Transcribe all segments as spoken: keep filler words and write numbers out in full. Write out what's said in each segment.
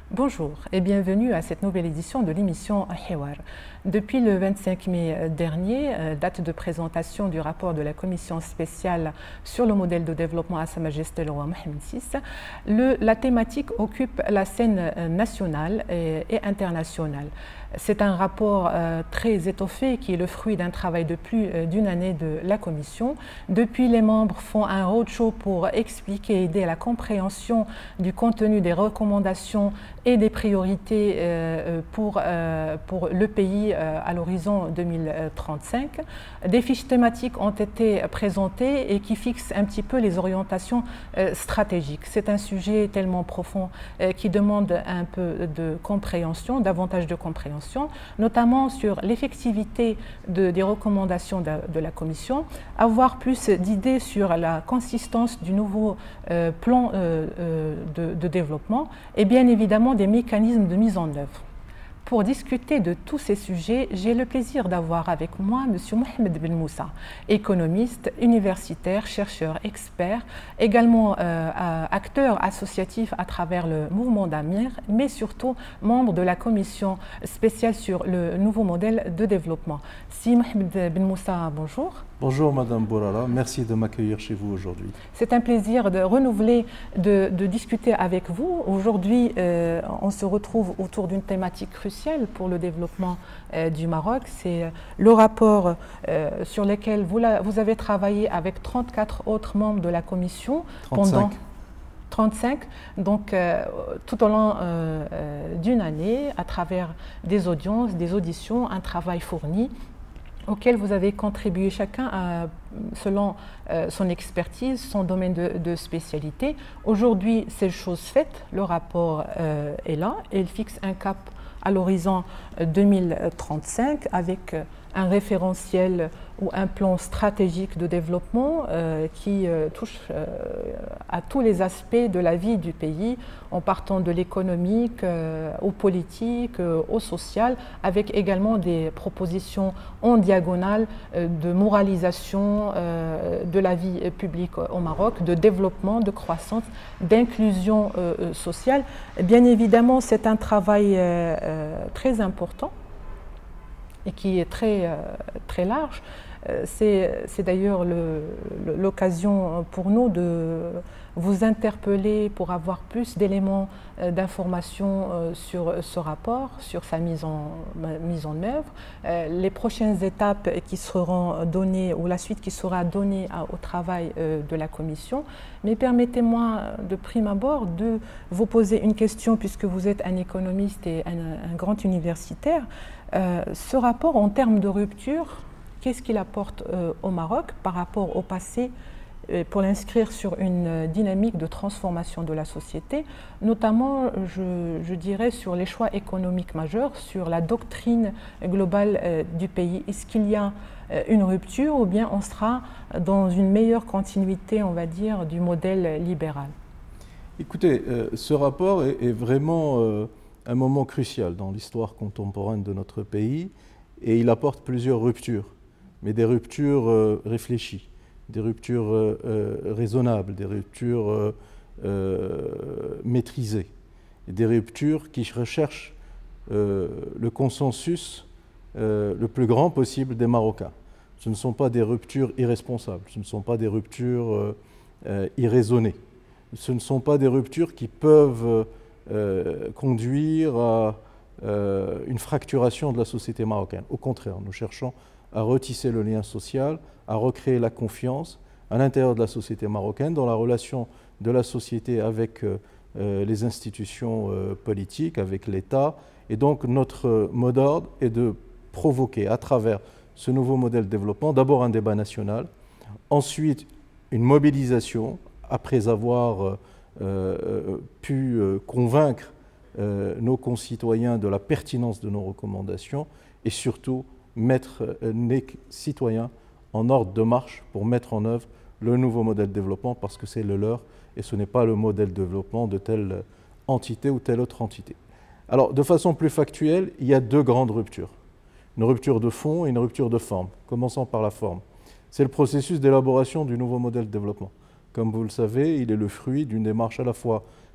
Bonjour et bienvenue à cette nouvelle édition de l'émission Hiwar. Depuis le vingt-cinq mai dernier, date de présentation du rapport de la commission spéciale sur le modèle de développement à Sa Majesté le roi Mohammed six, le, la thématique occupe la scène nationale et, et internationale. C'est un rapport euh, très étoffé qui est le fruit d'un travail de plus euh, d'une année de la Commission. Depuis, les membres font un roadshow pour expliquer et aider à la compréhension du contenu des recommandations et des priorités euh, pour, euh, pour le pays euh, à l'horizon deux mille trente-cinq. Des fiches thématiques ont été présentées et qui fixent un petit peu les orientations euh, stratégiques. C'est un sujet tellement profond euh, qui demande un peu de compréhension, davantage de compréhension, notamment sur l'effectivité de, des recommandations de, de la Commission, avoir plus d'idées sur la consistance du nouveau euh, plan euh, euh, de, de développement et bien évidemment des mécanismes de mise en œuvre. Pour discuter de tous ces sujets, j'ai le plaisir d'avoir avec moi M. Mohamed Ben Moussa, économiste, universitaire, chercheur, expert, également euh, acteur associatif à travers le mouvement d'Amir, mais surtout membre de la commission spéciale sur le nouveau modèle de développement. Si Mohamed Ben Moussa, bonjour. Bonjour Madame Bourala, merci de m'accueillir chez vous aujourd'hui. C'est un plaisir de renouveler, de, de discuter avec vous. Aujourd'hui, euh, on se retrouve autour d'une thématique cruciale pour le développement euh, du Maroc. C'est le rapport euh, sur lequel vous, la, vous avez travaillé avec trente-quatre autres membres de la Commission trente-cinq. Pendant trente-cinq, donc euh, tout au long euh, euh, d'une année, à travers des audiences, des auditions, un travail fourni auquel vous avez contribué chacun à, selon euh, son expertise, son domaine de, de spécialité. Aujourd'hui, c'est chose faite, le rapport euh, est là et il fixe un cap à l'horizon deux mille trente-cinq avec un référentiel ou un plan stratégique de développement euh, qui euh, touche euh, à tous les aspects de la vie du pays, en partant de l'économique euh, au politique, euh, au social, avec également des propositions en diagonale euh, de moralisation euh, de la vie publique au Maroc, de développement, de croissance, d'inclusion euh, sociale. Bien évidemment, c'est un travail euh, euh, très important et qui est très, euh, très large. C'est d'ailleurs l'occasion pour nous de vous interpeller pour avoir plus d'éléments d'information sur ce rapport, sur sa mise en, mise en œuvre, les prochaines étapes qui seront données ou la suite qui sera donnée au travail de la Commission. Mais permettez-moi de prime abord de vous poser une question puisque vous êtes un économiste et un, un grand universitaire. Ce rapport en termes de rupture, qu'est-ce qu'il apporte euh, au Maroc par rapport au passé euh, pour l'inscrire sur une dynamique de transformation de la société, notamment, je, je dirais, sur les choix économiques majeurs, sur la doctrine globale euh, du pays. Est-ce qu'il y a euh, une rupture ou bien on sera dans une meilleure continuité, on va dire, du modèle libéral? Écoutez, euh, ce rapport est, est vraiment euh, un moment crucial dans l'histoire contemporaine de notre pays et il apporte plusieurs ruptures. Mais des ruptures euh, réfléchies, des ruptures euh, euh, raisonnables, des ruptures euh, euh, maîtrisées, et des ruptures qui recherchent euh, le consensus euh, le plus grand possible des Marocains. Ce ne sont pas des ruptures irresponsables, ce ne sont pas des ruptures euh, euh, irraisonnées, ce ne sont pas des ruptures qui peuvent euh, conduire à euh, une fracturation de la société marocaine. Au contraire, nous cherchons à retisser le lien social, à recréer la confiance à l'intérieur de la société marocaine, dans la relation de la société avec euh, les institutions euh, politiques, avec l'État. Et donc notre mot d'ordre est de provoquer à travers ce nouveau modèle de développement, d'abord un débat national, ensuite une mobilisation, après avoir euh, euh, pu euh, convaincre euh, nos concitoyens de la pertinence de nos recommandations, et surtout mettre les citoyens en ordre de marche pour mettre en œuvre le nouveau modèle de développement parce que c'est le leur et ce n'est pas le modèle de développement de telle entité ou telle autre entité. Alors, de façon plus factuelle, il y a deux grandes ruptures. Une rupture de fond et une rupture de forme. Commençons par la forme. C'est le processus d'élaboration du nouveau modèle de développement. Comme vous le savez, il est le fruit d'une démarche à la fois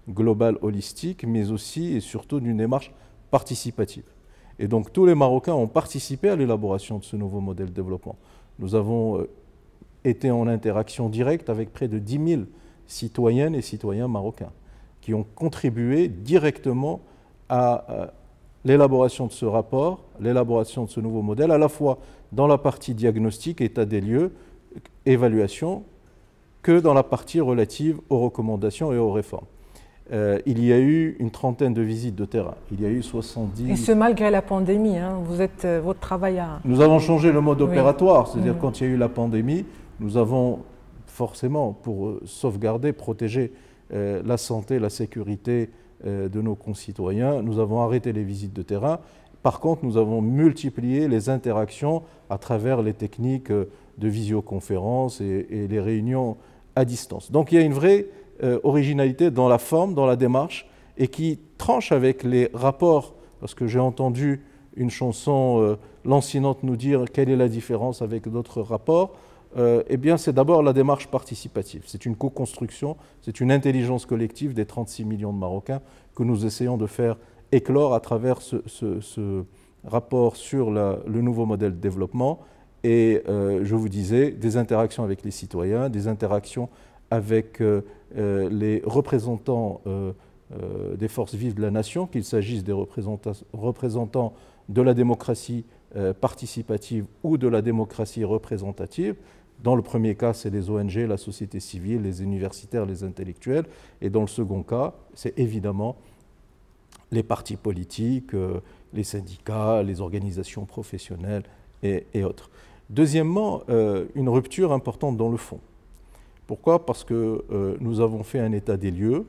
globale, holistique, mais aussi et surtout d'une démarche participative. Et donc tous les Marocains ont participé à l'élaboration de ce nouveau modèle de développement. Nous avons été en interaction directe avec près de dix mille citoyennes et citoyens marocains qui ont contribué directement à l'élaboration de ce rapport, l'élaboration de ce nouveau modèle, à la fois dans la partie diagnostic, état des lieux, évaluation, que dans la partie relative aux recommandations et aux réformes. Euh, il y a eu une trentaine de visites de terrain, il y a eu soixante-dix... Et ce malgré la pandémie, hein, vous êtes, euh, votre travail a... Nous avons changé le mode opératoire, c'est-à-dire mmh. quand il y a eu la pandémie, nous avons forcément, pour euh, sauvegarder, protéger euh, la santé, la sécurité euh, de nos concitoyens, nous avons arrêté les visites de terrain. Par contre, nous avons multiplié les interactions à travers les techniques de visioconférence et, et les réunions à distance. Donc il y a une vraie euh, originalité dans la forme, dans la démarche, et qui tranche avec les rapports, parce que j'ai entendu une chanson euh, lancinante nous dire quelle est la différence avec d'autres rapports. Euh, eh bien, c'est d'abord la démarche participative. C'est une co-construction, c'est une intelligence collective des trente-six millions de Marocains que nous essayons de faire éclore à travers ce, ce, ce rapport sur la, le nouveau modèle de développement. Et euh, je vous disais, des interactions avec les citoyens, des interactions avec euh, euh, les représentants euh, euh, des forces vives de la nation, qu'il s'agisse des représentants, représentants de la démocratie euh, participative ou de la démocratie représentative. Dans le premier cas, c'est les O N G, la société civile, les universitaires, les intellectuels. Et dans le second cas, c'est évidemment les partis politiques, euh, les syndicats, les organisations professionnelles et, et autres. Deuxièmement, euh, une rupture importante dans le fond. Pourquoi? Parce que euh, nous avons fait un état des lieux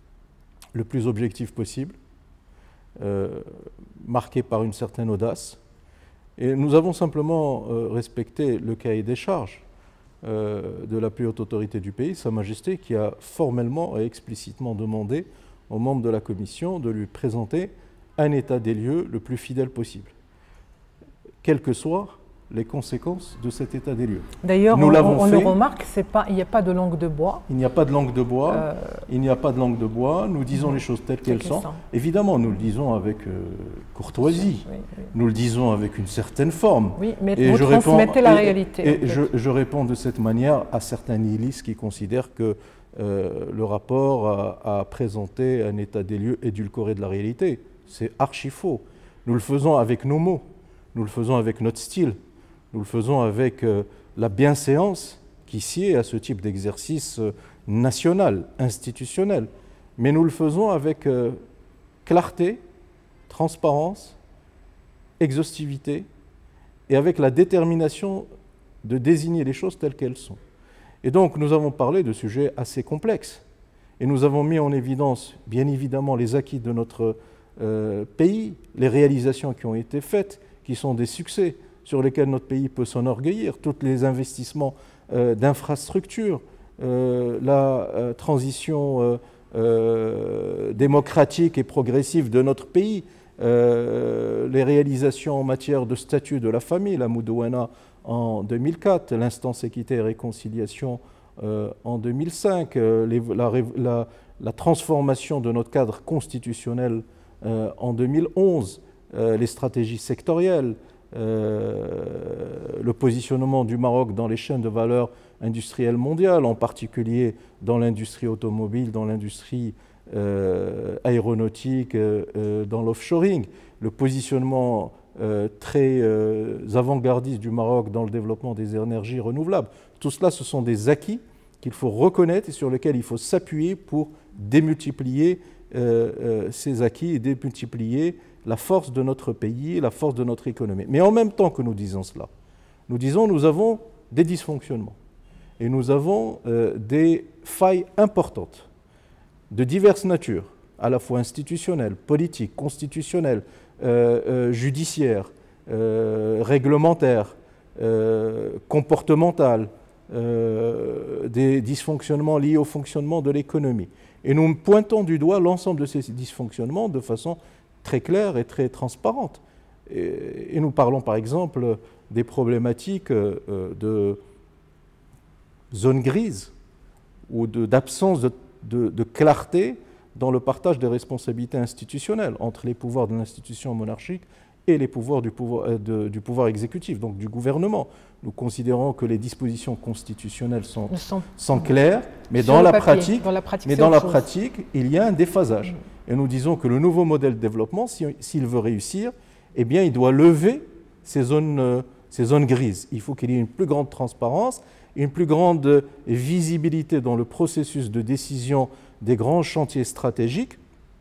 le plus objectif possible, euh, marqué par une certaine audace. Et nous avons simplement euh, respecté le cahier des charges euh, de la plus haute autorité du pays, Sa Majesté, qui a formellement et explicitement demandé aux membres de la commission de lui présenter un état des lieux le plus fidèle possible, quelles que soient les conséquences de cet état des lieux. D'ailleurs, on, on, on le remarque, pas, il n'y a pas de langue de bois. Il n'y a pas de langue de bois, euh... il n'y a pas de langue de bois, nous disons mmh. les choses telles qu'elles sont. sont. Évidemment, nous le disons avec euh, courtoisie, oui, oui. nous le disons avec une certaine forme. Oui, mais et vous je transmettez réponds, la et, réalité. Et, et je, je réponds de cette manière à certains nihilistes qui considèrent que euh, le rapport a, a présenté un état des lieux édulcoré de la réalité. C'est archi faux. Nous le faisons avec nos mots, nous le faisons avec notre style. Nous le faisons avec euh, la bienséance qui sied à ce type d'exercice euh, national, institutionnel. Mais nous le faisons avec euh, clarté, transparence, exhaustivité et avec la détermination de désigner les choses telles qu'elles sont. Et donc nous avons parlé de sujets assez complexes. Et nous avons mis en évidence, bien évidemment, les acquis de notre euh, pays, les réalisations qui ont été faites, qui sont des succès, sur lesquels notre pays peut s'enorgueillir, tous les investissements euh, d'infrastructures, euh, la euh, transition euh, euh, démocratique et progressive de notre pays, euh, les réalisations en matière de statut de la famille, la Moudouana en deux mille quatre, l'instance équité et réconciliation euh, en deux mille cinq, euh, les, la, la, la transformation de notre cadre constitutionnel euh, en deux mille onze, euh, les stratégies sectorielles, Euh, le positionnement du Maroc dans les chaînes de valeur industrielles mondiales, en particulier dans l'industrie automobile, dans l'industrie euh, aéronautique, euh, dans l'offshoring, le positionnement euh, très euh, avant-gardiste du Maroc dans le développement des énergies renouvelables. Tout cela, ce sont des acquis qu'il faut reconnaître et sur lesquels il faut s'appuyer pour démultiplier euh, euh, ces acquis et démultiplier la force de notre pays, la force de notre économie. Mais en même temps que nous disons cela, nous disons nous avons des dysfonctionnements et nous avons euh, des failles importantes de diverses natures, à la fois institutionnelles, politiques, constitutionnelles, euh, euh, judiciaires, euh, réglementaires, euh, comportementales, euh, des dysfonctionnements liés au fonctionnement de l'économie. Et nous pointons du doigt l'ensemble de ces dysfonctionnements de façon très claire et très transparente. Et, et nous parlons par exemple des problématiques euh, de zones grises ou d'absence de, de, de clarté dans le partage des responsabilités institutionnelles entre les pouvoirs de l'institution monarchique et les pouvoirs du pouvoir, euh, de, du pouvoir exécutif, donc du gouvernement. Nous considérons que les dispositions constitutionnelles sont, sont, sont claires, mais, dans la, papier, pratique, dans la pratique, mais dans la pratique, il y a un déphasage. Mmh. Et nous disons que le nouveau modèle de développement, s'il si, veut réussir, eh bien, il doit lever ces zones, euh, ces zones grises. Il faut qu'il y ait une plus grande transparence, une plus grande visibilité dans le processus de décision des grands chantiers stratégiques,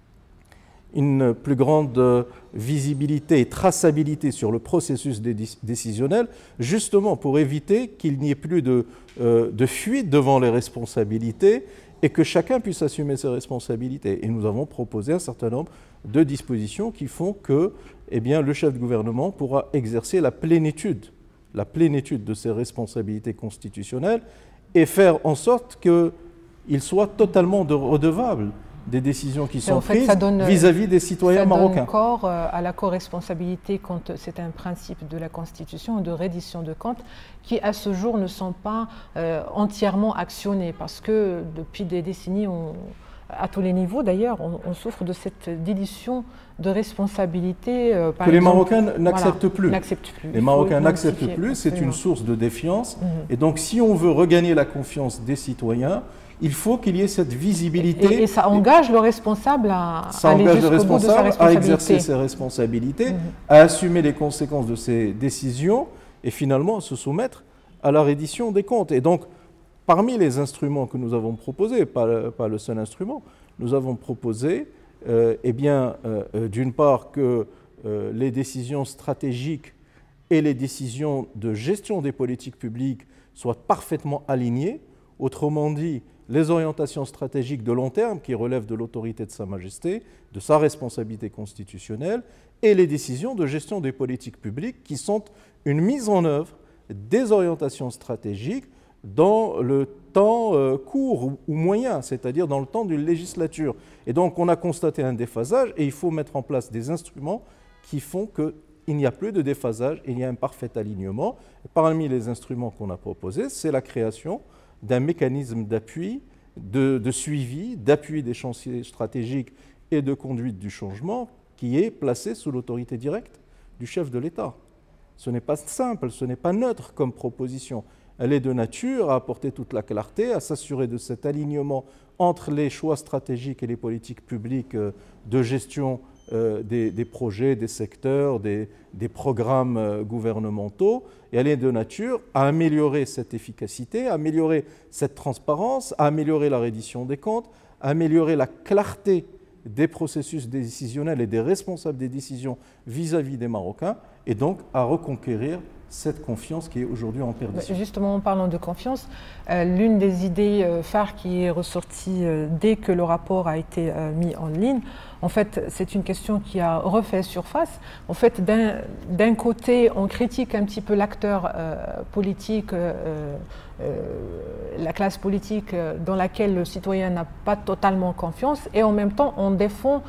une plus grande visibilité et traçabilité sur le processus décisionnel, justement pour éviter qu'il n'y ait plus de, euh, de fuite devant les responsabilités et que chacun puisse assumer ses responsabilités. Et nous avons proposé un certain nombre de dispositions qui font que eh bien, le chef de gouvernement pourra exercer la plénitude, la plénitude de ses responsabilités constitutionnelles et faire en sorte qu'il soit totalement redevable des décisions qui sont en fait, prises vis-à-vis -vis des citoyens ça marocains. Ça donne corps à la co-responsabilité quand c'est un principe de la Constitution de reddition de comptes qui, à ce jour, ne sont pas euh, entièrement actionnés parce que depuis des décennies, on, à tous les niveaux d'ailleurs, on, on souffre de cette dilution de responsabilité. Euh, par que exemple, les Marocains n'acceptent voilà, plus. plus. Les Marocains n'acceptent plus, c'est une source de défiance. Mm-hmm. Et donc, si on veut regagner la confiance des citoyens, il faut qu'il y ait cette visibilité. Et, et ça engage le responsable à, ça aller engage le responsable à exercer ses responsabilités, mmh. à assumer les conséquences de ses décisions et finalement à se soumettre à la reddition des comptes. Et donc, parmi les instruments que nous avons proposés, pas, pas le seul instrument, nous avons proposé, euh, eh bien, euh, d'une part que euh, les décisions stratégiques et les décisions de gestion des politiques publiques soient parfaitement alignées. Autrement dit, les orientations stratégiques de long terme qui relèvent de l'autorité de Sa Majesté, de sa responsabilité constitutionnelle, et les décisions de gestion des politiques publiques qui sont une mise en œuvre des orientations stratégiques dans le temps euh, court ou, ou moyen, c'est-à-dire dans le temps d'une législature. Et donc on a constaté un déphasage et il faut mettre en place des instruments qui font qu'il n'y a plus de déphasage, il y a un parfait alignement. Et parmi les instruments qu'on a proposés, c'est la création d'un mécanisme d'appui, de, de suivi, d'appui des chantiers stratégiques et de conduite du changement qui est placé sous l'autorité directe du chef de l'État. Ce n'est pas simple, ce n'est pas neutre comme proposition. Elle est de nature à apporter toute la clarté, à s'assurer de cet alignement entre les choix stratégiques et les politiques publiques de gestion euh, des, des projets, des secteurs, des, des programmes euh, gouvernementaux. Et elle est de nature à améliorer cette efficacité, à améliorer cette transparence, à améliorer la reddition des comptes, à améliorer la clarté des processus décisionnels et des responsables des décisions vis-à-vis des Marocains, et donc à reconquérir cette confiance qui est aujourd'hui en perdition. Justement, en parlant de confiance, euh, l'une des idées euh, phares qui est ressortie euh, dès que le rapport a été euh, mis en ligne, en fait, c'est une question qui a refait surface. En fait, d'un côté, on critique un petit peu l'acteur euh, politique, euh, euh, la classe politique euh, dans laquelle le citoyen n'a pas totalement confiance, et en même temps, on défend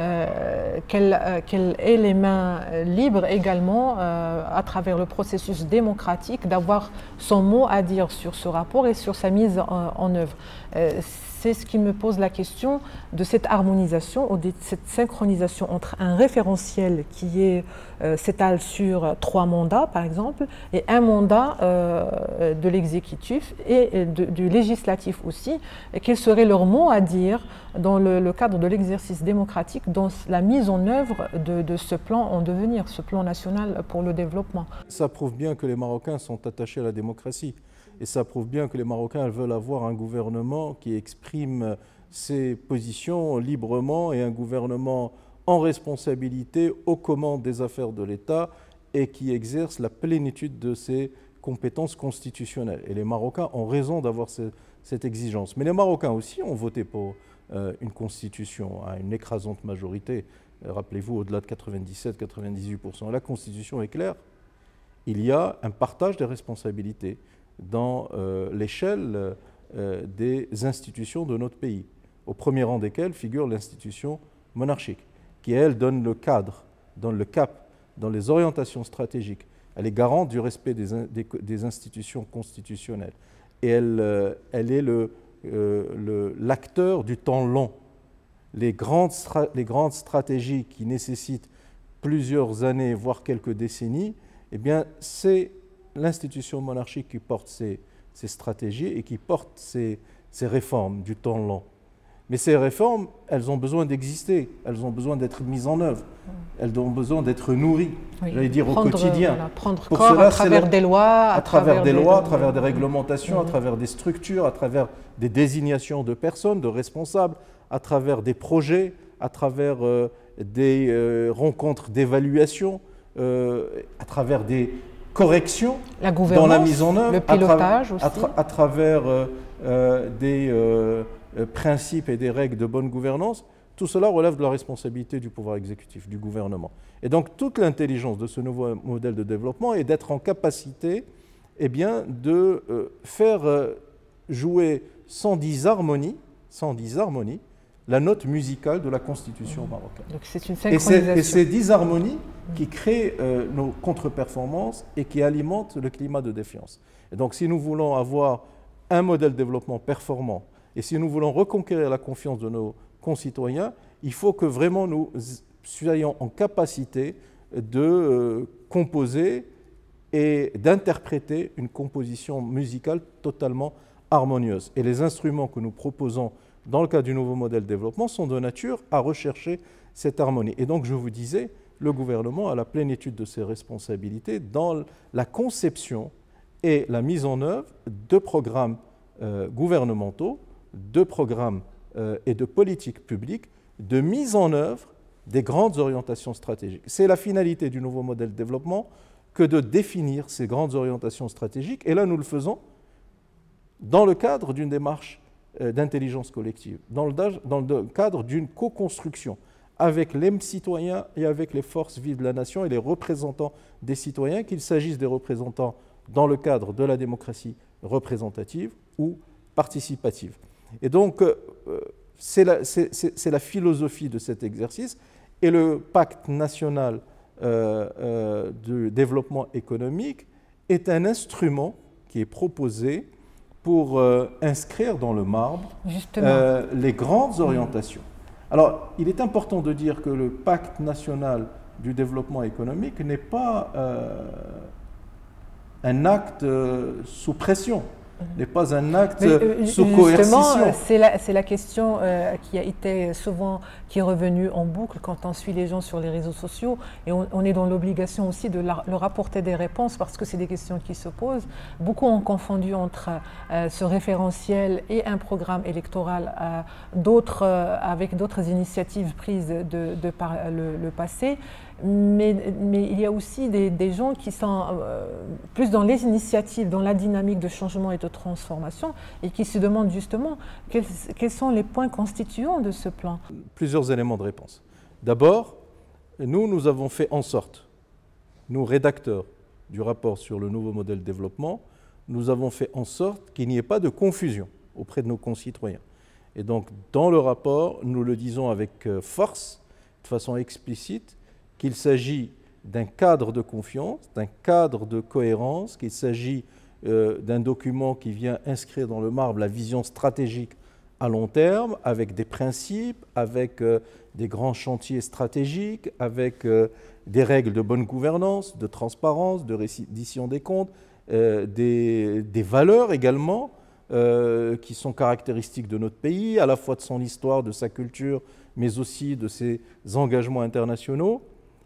euh, qu'elle euh, qu'elle ait les mains libres également euh, à travers le processus démocratique d'avoir son mot à dire sur ce rapport et sur sa mise en, en œuvre. Euh, C'est ce qui me pose la question de cette harmonisation ou de cette synchronisation entre un référentiel qui est, euh, s'étale sur trois mandats, par exemple, et un mandat euh, de l'exécutif et de, du législatif aussi, et quel serait leur mot à dire dans le, le cadre de l'exercice démocratique, dans la mise en œuvre de, de ce plan en devenir, ce plan national pour le développement. Ça prouve bien que les Marocains sont attachés à la démocratie. Et ça prouve bien que les Marocains veulent avoir un gouvernement qui exprime ses positions librement et un gouvernement en responsabilité aux commandes des affaires de l'État et qui exerce la plénitude de ses compétences constitutionnelles. Et les Marocains ont raison d'avoir ce, cette exigence. Mais les Marocains aussi ont voté pour euh, une constitution à une écrasante majorité. Rappelez-vous, au-delà de quatre-vingt-dix-sept à quatre-vingt-dix-huit pour cent. La constitution est claire. Il y a un partage des responsabilités dans euh, l'échelle euh, des institutions de notre pays, au premier rang desquelles figure l'institution monarchique, qui, elle, donne le cadre, donne le cap, dans les orientations stratégiques. Elle est garante du respect des, in, des, des institutions constitutionnelles. Et elle, euh, elle est le, euh, le, l'acteur du temps long. les grandes, les grandes stratégies qui nécessitent plusieurs années, voire quelques décennies, eh bien, c'est l'institution monarchique qui porte ces, ces stratégies et qui porte ces, ces réformes du temps long. Mais ces réformes, elles ont besoin d'exister, elles ont besoin d'être mises en œuvre, elles ont besoin d'être nourries, oui. j'allais dire, prendre, au quotidien. Voilà, prendre Pour corps cela, à travers le, des lois, à, à travers, travers des, des lois, à travers des réglementations, mmh. à travers des structures, à travers des désignations de personnes, de responsables, à travers des projets, à travers euh, des euh, rencontres d'évaluation, euh, à travers des corrections la dans la mise en œuvre, le pilotage à, aussi. à, tra à travers euh, euh, des euh, principes et des règles de bonne gouvernance. Tout cela relève de la responsabilité du pouvoir exécutif, du gouvernement. Et donc toute l'intelligence de ce nouveau modèle de développement est d'être en capacité eh bien, de euh, faire euh, jouer sans disharmonie, sans disharmonie, la note musicale de la Constitution mmh. marocaine. Donc c'est une synchronisation. Et c'est disharmonie mmh. qui crée euh, nos contre-performances et qui alimente le climat de défiance. Et donc si nous voulons avoir un modèle de développement performant et si nous voulons reconquérir la confiance de nos concitoyens, il faut que vraiment nous soyons en capacité de euh, composer et d'interpréter une composition musicale totalement harmonieuse. Et les instruments que nous proposons dans le cadre du nouveau modèle de développement sont de nature à rechercher cette harmonie. Et donc, je vous disais, le gouvernement a la plénitude de ses responsabilités dans la conception et la mise en œuvre de programmes euh, gouvernementaux, de programmes euh, et de politiques publiques, de mise en œuvre des grandes orientations stratégiques. C'est la finalité du nouveau modèle de développement que de définir ces grandes orientations stratégiques. Et là, nous le faisons dans le cadre d'une démarche d'intelligence collective, dans le, dans le cadre d'une co-construction avec les citoyens et avec les forces vives de la nation et les représentants des citoyens, qu'il s'agisse des représentants dans le cadre de la démocratie représentative ou participative. Et donc, euh, c'est la, la philosophie de cet exercice, et le pacte national euh, euh, de développement économique est un instrument qui est proposé pour euh, inscrire dans le marbre euh, les grandes orientations. Alors, il est important de dire que le pacte national du développement économique n'est pas euh, un acte euh, sous pression, n'est pas un acte Mais, euh, sous coercition. C'est la, la question euh, qui a été souvent, qui est revenue en boucle quand on suit les gens sur les réseaux sociaux, et on, on est dans l'obligation aussi de la, leur apporter des réponses parce que c'est des questions qui se posent. Beaucoup ont confondu entre euh, ce référentiel et un programme électoral euh, d'autres, euh, avec d'autres initiatives prises de, de par le, le passé. Mais, mais il y a aussi des, des gens qui sont euh, plus dans les initiatives, dans la dynamique de changement et de transformation, et qui se demandent justement quels, quels sont les points constituants de ce plan. Plusieurs éléments de réponse. D'abord, nous, nous avons fait en sorte, nous rédacteurs du rapport sur le nouveau modèle de développement, nous avons fait en sorte qu'il n'y ait pas de confusion auprès de nos concitoyens. Et donc, dans le rapport, nous le disons avec force, de façon explicite, qu'il s'agit d'un cadre de confiance, d'un cadre de cohérence, qu'il s'agit euh, d'un document qui vient inscrire dans le marbre la vision stratégique à long terme, avec des principes, avec euh, des grands chantiers stratégiques, avec euh, des règles de bonne gouvernance, de transparence, de reddition des comptes, euh, des, des valeurs également euh, qui sont caractéristiques de notre pays, à la fois de son histoire, de sa culture, mais aussi de ses engagements internationaux.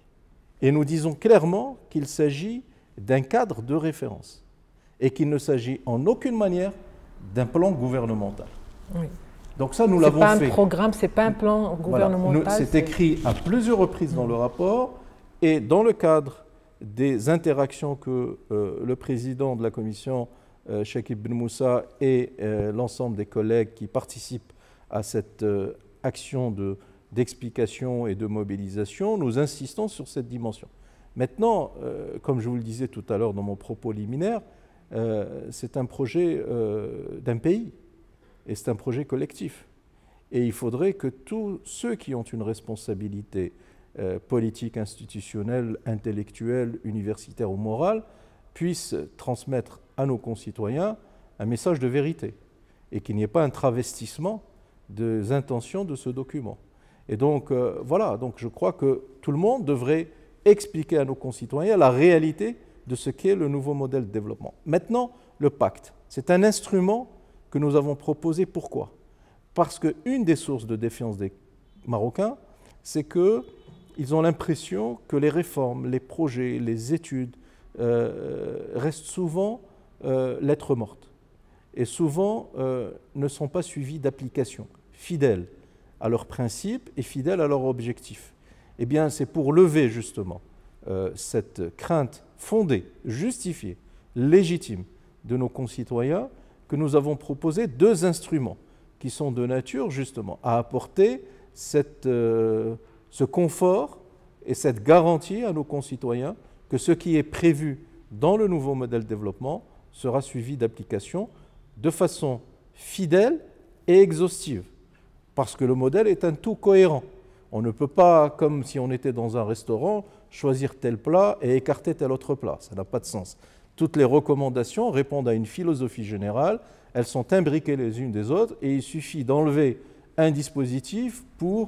Et nous disons clairement qu'il s'agit d'un cadre de référence et qu'il ne s'agit en aucune manière d'un plan gouvernemental. Oui. Donc ça, nous l'avons fait. Ce n'est pas un programme, ce n'est pas un plan gouvernemental. Voilà. C'est écrit à plusieurs reprises dans le rapport, et dans le cadre des interactions que euh, le président de la commission, euh, Cheikh Ibn Moussa, et euh, l'ensemble des collègues qui participent à cette euh, action de d'explication et de mobilisation, nous insistons sur cette dimension. Maintenant, euh, comme je vous le disais tout à l'heure dans mon propos liminaire, euh, c'est un projet euh, d'un pays et c'est un projet collectif. Et il faudrait que tous ceux qui ont une responsabilité euh, politique, institutionnelle, intellectuelle, universitaire ou morale puissent transmettre à nos concitoyens un message de vérité et qu'il n'y ait pas un travestissement des intentions de ce document. Et donc, euh, voilà, donc je crois que tout le monde devrait expliquer à nos concitoyens la réalité de ce qu'est le nouveau modèle de développement. Maintenant, le pacte, c'est un instrument que nous avons proposé. Pourquoi? Parce qu'une des sources de défiance des Marocains, c'est qu'ils ont l'impression que les réformes, les projets, les études euh, restent souvent euh, lettres mortes et souvent euh, ne sont pas suivis d'application, fidèles à leurs principes et fidèles à leurs objectifs. Eh bien, c'est pour lever justement euh, cette crainte fondée, justifiée, légitime de nos concitoyens que nous avons proposé deux instruments qui sont de nature justement à apporter cette, euh, ce confort et cette garantie à nos concitoyens que ce qui est prévu dans le nouveau modèle de développement sera suivi d'application de façon fidèle et exhaustive. Parce que le modèle est un tout cohérent. On ne peut pas, comme si on était dans un restaurant, choisir tel plat et écarter tel autre plat. Ça n'a pas de sens. Toutes les recommandations répondent à une philosophie générale, elles sont imbriquées les unes des autres et il suffit d'enlever un dispositif pour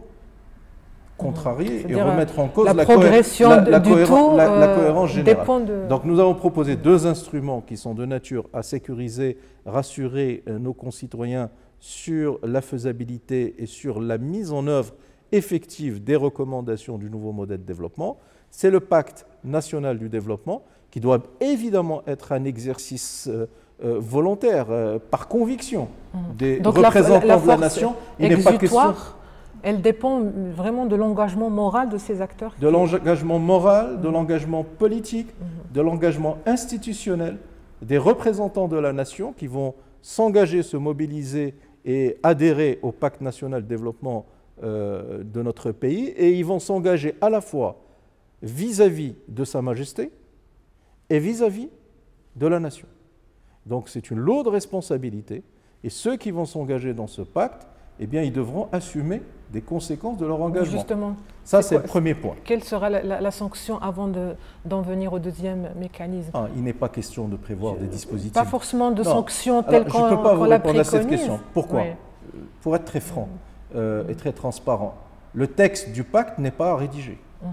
contrarier et remettre en cause la, la, progression la, la, du cohéren tout, la, la euh, cohérence générale. De... Donc nous avons proposé deux instruments qui sont de nature à sécuriser, rassurer euh, nos concitoyens sur la faisabilité et sur la mise en œuvre effective des recommandations du nouveau modèle de développement. C'est le pacte national du développement qui doit évidemment être un exercice euh, euh, volontaire, euh, par conviction mmh. des Donc représentants la, la, la de la nation. Il n'est pas question... Elle dépend vraiment de l'engagement moral de ces acteurs. De l'engagement moral, mmh. de l'engagement politique, mmh. de l'engagement institutionnel des représentants de la nation qui vont s'engager, se mobiliser et adhérer au pacte national de développement euh, de notre pays. Et ils vont s'engager à la fois vis-à-vis de Sa Majesté et vis-à-vis de la nation. Donc c'est une lourde responsabilité. Et ceux qui vont s'engager dans ce pacte, eh bien, ils devront assumer des conséquences de leur engagement. Justement, ça, c'est le premier point. Quelle sera la, la, la sanction avant d'en de, venir au deuxième mécanisme? ah, Il n'est pas question de prévoir Je, des dispositifs. Pas forcément de sanctions telles qu'on l'a préconisé. Je ne peux pas vous répondre à cette question. Pourquoi? Oui. Pour être très franc mmh. euh, et très transparent, le texte du pacte n'est pas rédigé. Mmh.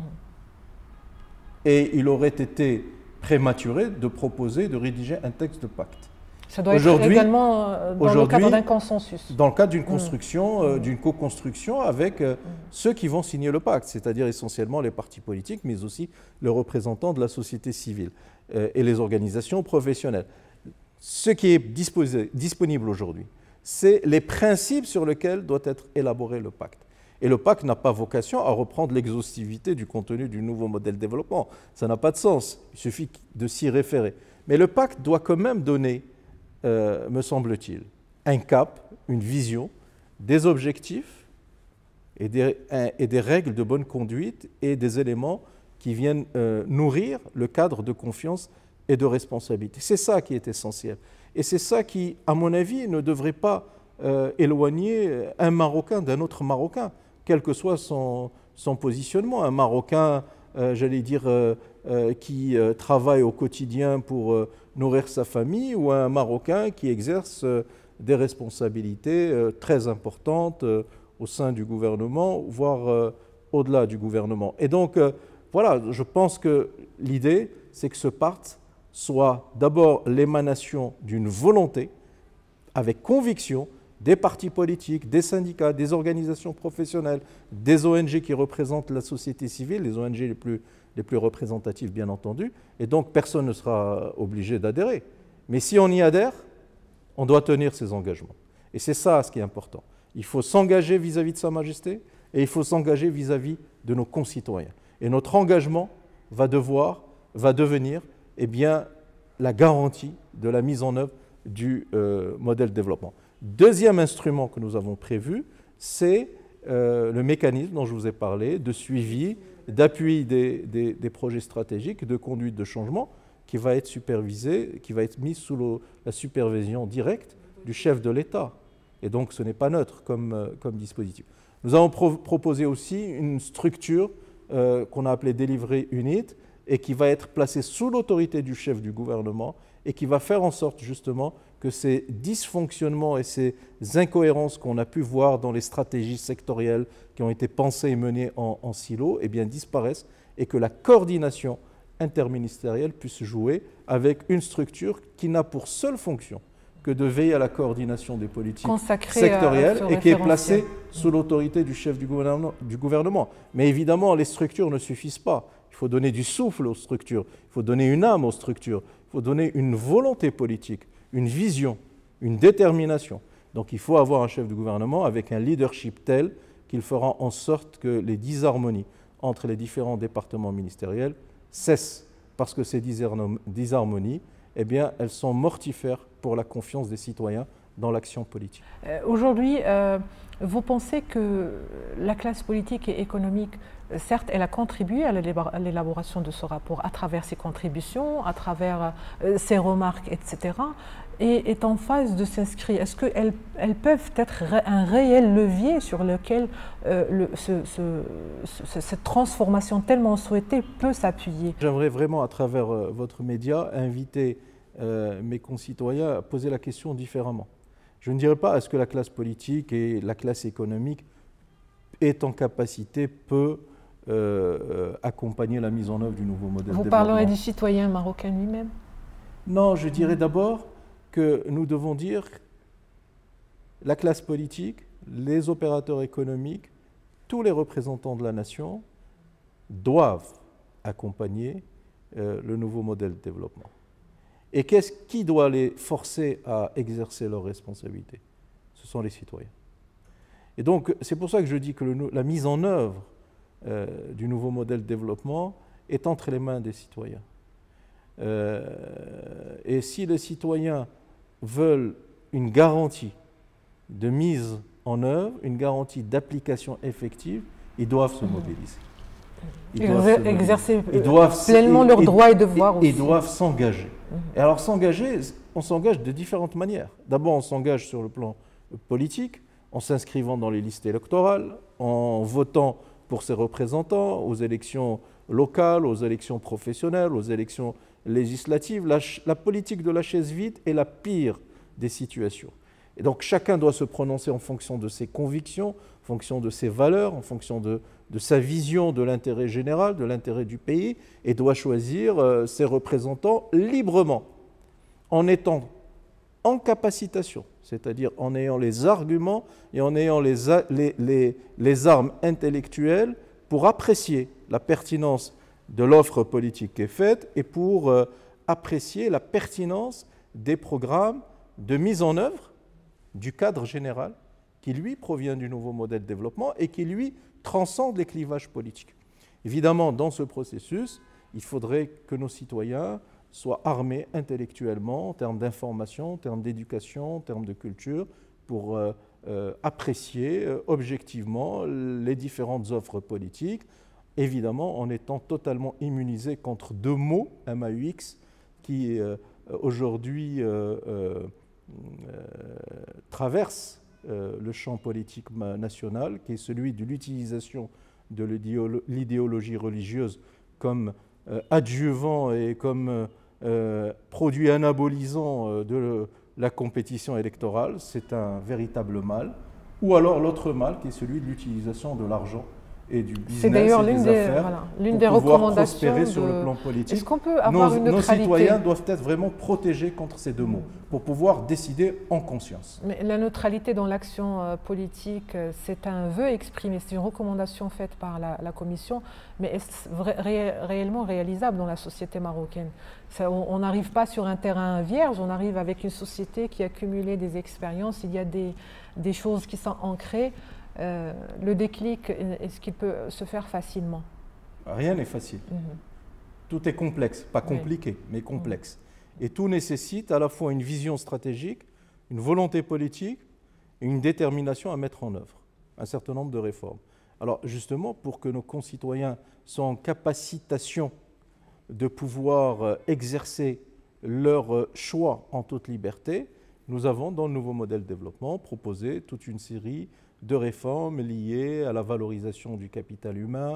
Et il aurait été prématuré de proposer de rédiger un texte de pacte. Ça doit être également dans le cadre d'un consensus. Dans le cadre d'une construction, mmh. euh, d'une co-construction avec euh, mmh. ceux qui vont signer le pacte, c'est-à-dire essentiellement les partis politiques, mais aussi les représentants de la société civile euh, et les organisations professionnelles. Ce qui est disposé, disponible aujourd'hui, c'est les principes sur lesquels doit être élaboré le pacte. Et le pacte n'a pas vocation à reprendre l'exhaustivité du contenu du nouveau modèle de développement. Ça n'a pas de sens, il suffit de s'y référer. Mais le pacte doit quand même donner, Euh, me semble-t-il, un cap, une vision, des objectifs et des, un, et des règles de bonne conduite et des éléments qui viennent euh, nourrir le cadre de confiance et de responsabilité. C'est ça qui est essentiel. Et c'est ça qui, à mon avis, ne devrait pas euh, éloigner un Marocain d'un autre Marocain, quel que soit son, son positionnement. Un Marocain, euh, j'allais dire, euh, euh, qui euh, travaille au quotidien pour euh, nourrir sa famille, ou un Marocain qui exerce euh, des responsabilités euh, très importantes euh, au sein du gouvernement, voire euh, au-delà du gouvernement. Et donc, euh, voilà, je pense que l'idée, c'est que ce pacte soit d'abord l'émanation d'une volonté, avec conviction, des partis politiques, des syndicats, des organisations professionnelles, des O N G qui représentent la société civile, les O N G les plus, les plus représentatifs bien entendu, et donc personne ne sera obligé d'adhérer. Mais si on y adhère, on doit tenir ses engagements. Et c'est ça ce qui est important. Il faut s'engager vis-à-vis de Sa Majesté et il faut s'engager vis-à-vis de nos concitoyens. Et notre engagement va devoir, va devenir eh bien, la garantie de la mise en œuvre du euh, modèle de développement. Deuxième instrument que nous avons prévu, c'est euh, le mécanisme dont je vous ai parlé, de suivi, d'appui des, des, des projets stratégiques, de conduite de changement, qui va être supervisé, qui va être mis sous le, la supervision directe du chef de l'État. Et donc ce n'est pas neutre comme, euh, comme dispositif. Nous avons pro proposé aussi une structure euh, qu'on a appelée Delivery Unit, et qui va être placée sous l'autorité du chef du gouvernement, et qui va faire en sorte justement que ces dysfonctionnements et ces incohérences qu'on a pu voir dans les stratégies sectorielles qui ont été pensées et menées en, en silo, eh bien, disparaissent et que la coordination interministérielle puisse jouer avec une structure qui n'a pour seule fonction que de veiller à la coordination des politiques Consacré sectorielles et qui est placée mmh. sous l'autorité du chef du gouvernement, du gouvernement. Mais évidemment, les structures ne suffisent pas. Il faut donner du souffle aux structures, il faut donner une âme aux structures, il faut donner une volonté politique, une vision, une détermination. Donc il faut avoir un chef de gouvernement avec un leadership tel qu'il fera en sorte que les disharmonies entre les différents départements ministériels cessent, parce que ces disharmonies, eh bien, elles sont mortifères pour la confiance des citoyens dans l'action politique. Euh, Aujourd'hui, euh, vous pensez que la classe politique et économique, certes, elle a contribué à l'élaboration de ce rapport à travers ses contributions, à travers euh, ses remarques, et cetera, et est en phase de s'inscrire. Est-ce qu'elles elles peuvent être un réel levier sur lequel euh, le, ce, ce, ce, cette transformation tellement souhaitée peut s'appuyer? J'aimerais vraiment, à travers euh, votre média, inviter euh, mes concitoyens à poser la question différemment. Je ne dirais pas est-ce que la classe politique et la classe économique est en capacité, peut euh, euh, accompagner la mise en œuvre du nouveau modèle de développement. Vous parlerez du citoyen marocain lui-même? Non, je dirais d'abord que nous devons dire la classe politique, les opérateurs économiques, tous les représentants de la nation doivent accompagner euh, le nouveau modèle de développement. Et qu'est-ce qui doit les forcer à exercer leurs responsabilités? Ce sont les citoyens. Et donc, c'est pour ça que je dis que le, la mise en œuvre euh, du nouveau modèle de développement est entre les mains des citoyens. Euh, et si les citoyens veulent une garantie de mise en œuvre, une garantie d'application effective, ils doivent se mobiliser. Ils doivent exercer ils doivent, pleinement leurs droits et devoirs aussi. Ils doivent s'engager. Et alors s'engager, on s'engage de différentes manières. D'abord, on s'engage sur le plan politique, en s'inscrivant dans les listes électorales, en votant pour ses représentants aux élections locales, aux élections professionnelles, aux élections législatives. La, la politique de la chaise vide est la pire des situations. Et donc chacun doit se prononcer en fonction de ses convictions, en fonction de ses valeurs, en fonction de, de sa vision de l'intérêt général, de l'intérêt du pays, et doit choisir euh, ses représentants librement, en étant en capacitation, c'est-à-dire en ayant les arguments et en ayant les, les, les, les armes intellectuelles pour apprécier la pertinence de l'offre politique qui est faite et pour euh, apprécier la pertinence des programmes de mise en œuvre du cadre général qui, lui, provient du nouveau modèle de développement et qui, lui, transcende les clivages politiques. Évidemment, dans ce processus, il faudrait que nos citoyens soient armés intellectuellement en termes d'information, en termes d'éducation, en termes de culture, pour euh, euh, apprécier euh, objectivement les différentes offres politiques, évidemment en étant totalement immunisés contre deux mots, M A U X, qui euh, aujourd'hui euh, euh, euh, traversent euh, le champ politique national, qui est celui de l'utilisation de l'idéologie religieuse comme euh, adjuvant et comme euh, produit anabolisant euh, de la compétition électorale. C'est un véritable mal. Ou alors l'autre mal, qui est celui de l'utilisation de l'argent et du business. C'est d'ailleurs l'une des, voilà, l'une des recommandations de... sur le plan politique. Est-ce qu'on peut avoir nos, une neutralité? Nos citoyens doivent être vraiment protégés contre ces deux mots pour pouvoir décider en conscience. Mais la neutralité dans l'action euh, politique, euh, c'est un vœu exprimé, c'est une recommandation faite par la, la Commission, mais est-ce ré, réellement réalisable dans la société marocaine? Ça, on n'arrive pas sur un terrain vierge, on arrive avec une société qui a cumulé des expériences, il y a des, des choses qui sont ancrées. Euh, le déclic, est-ce qu'il peut se faire facilement? Rien n'est facile. Mmh. Tout est complexe, pas compliqué, oui. mais complexe. Mmh. Et tout nécessite à la fois une vision stratégique, une volonté politique et une détermination à mettre en œuvre un certain nombre de réformes. Alors justement, pour que nos concitoyens soient en capacitation de pouvoir exercer leur choix en toute liberté, nous avons dans le nouveau modèle de développement proposé toute une série de réformes liées à la valorisation du capital humain,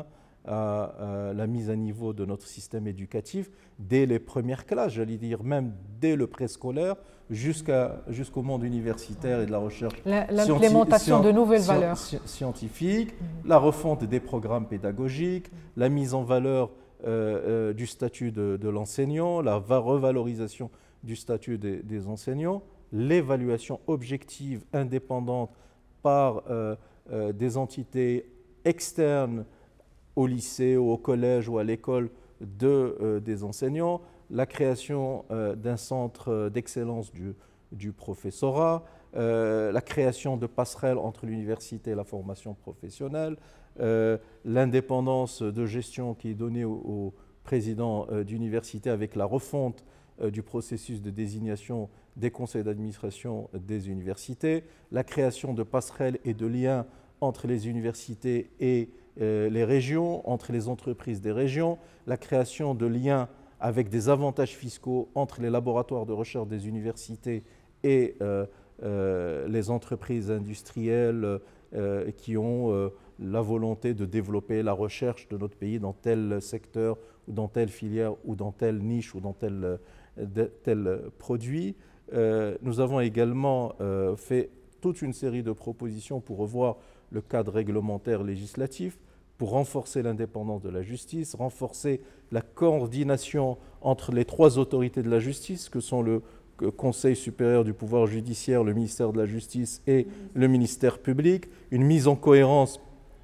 à, à la mise à niveau de notre système éducatif dès les premières classes, j'allais dire même dès le préscolaire jusqu'à, jusqu'au monde universitaire et de la recherche. L'implémentation de nouvelles valeurs scientifiques, mmh. la refonte des programmes pédagogiques, la mise en valeur euh, euh, du statut de, de l'enseignant, la revalorisation du statut des, des enseignants, l'évaluation objective, indépendante par euh, euh, des entités externes au lycée, ou au collège ou à l'école de, euh, des enseignants, la création euh, d'un centre d'excellence du, du professorat, euh, la création de passerelles entre l'université et la formation professionnelle, euh, l'indépendance de gestion qui est donnée au, au président euh, d'université avec la refonte euh, du processus de désignation des conseils d'administration des universités, la création de passerelles et de liens entre les universités et euh, les régions, entre les entreprises des régions, la création de liens avec des avantages fiscaux entre les laboratoires de recherche des universités et euh, euh, les entreprises industrielles euh, qui ont euh, la volonté de développer la recherche de notre pays dans tel secteur, ou dans telle filière, ou dans telle niche, ou dans tel, de, tel produit. Euh, nous avons également euh, fait toute une série de propositions pour revoir le cadre réglementaire législatif, pour renforcer l'indépendance de la justice, renforcer la coordination entre les trois autorités de la justice, que sont le Conseil supérieur du pouvoir judiciaire, le ministère de la Justice et le ministère public, une mise en cohérence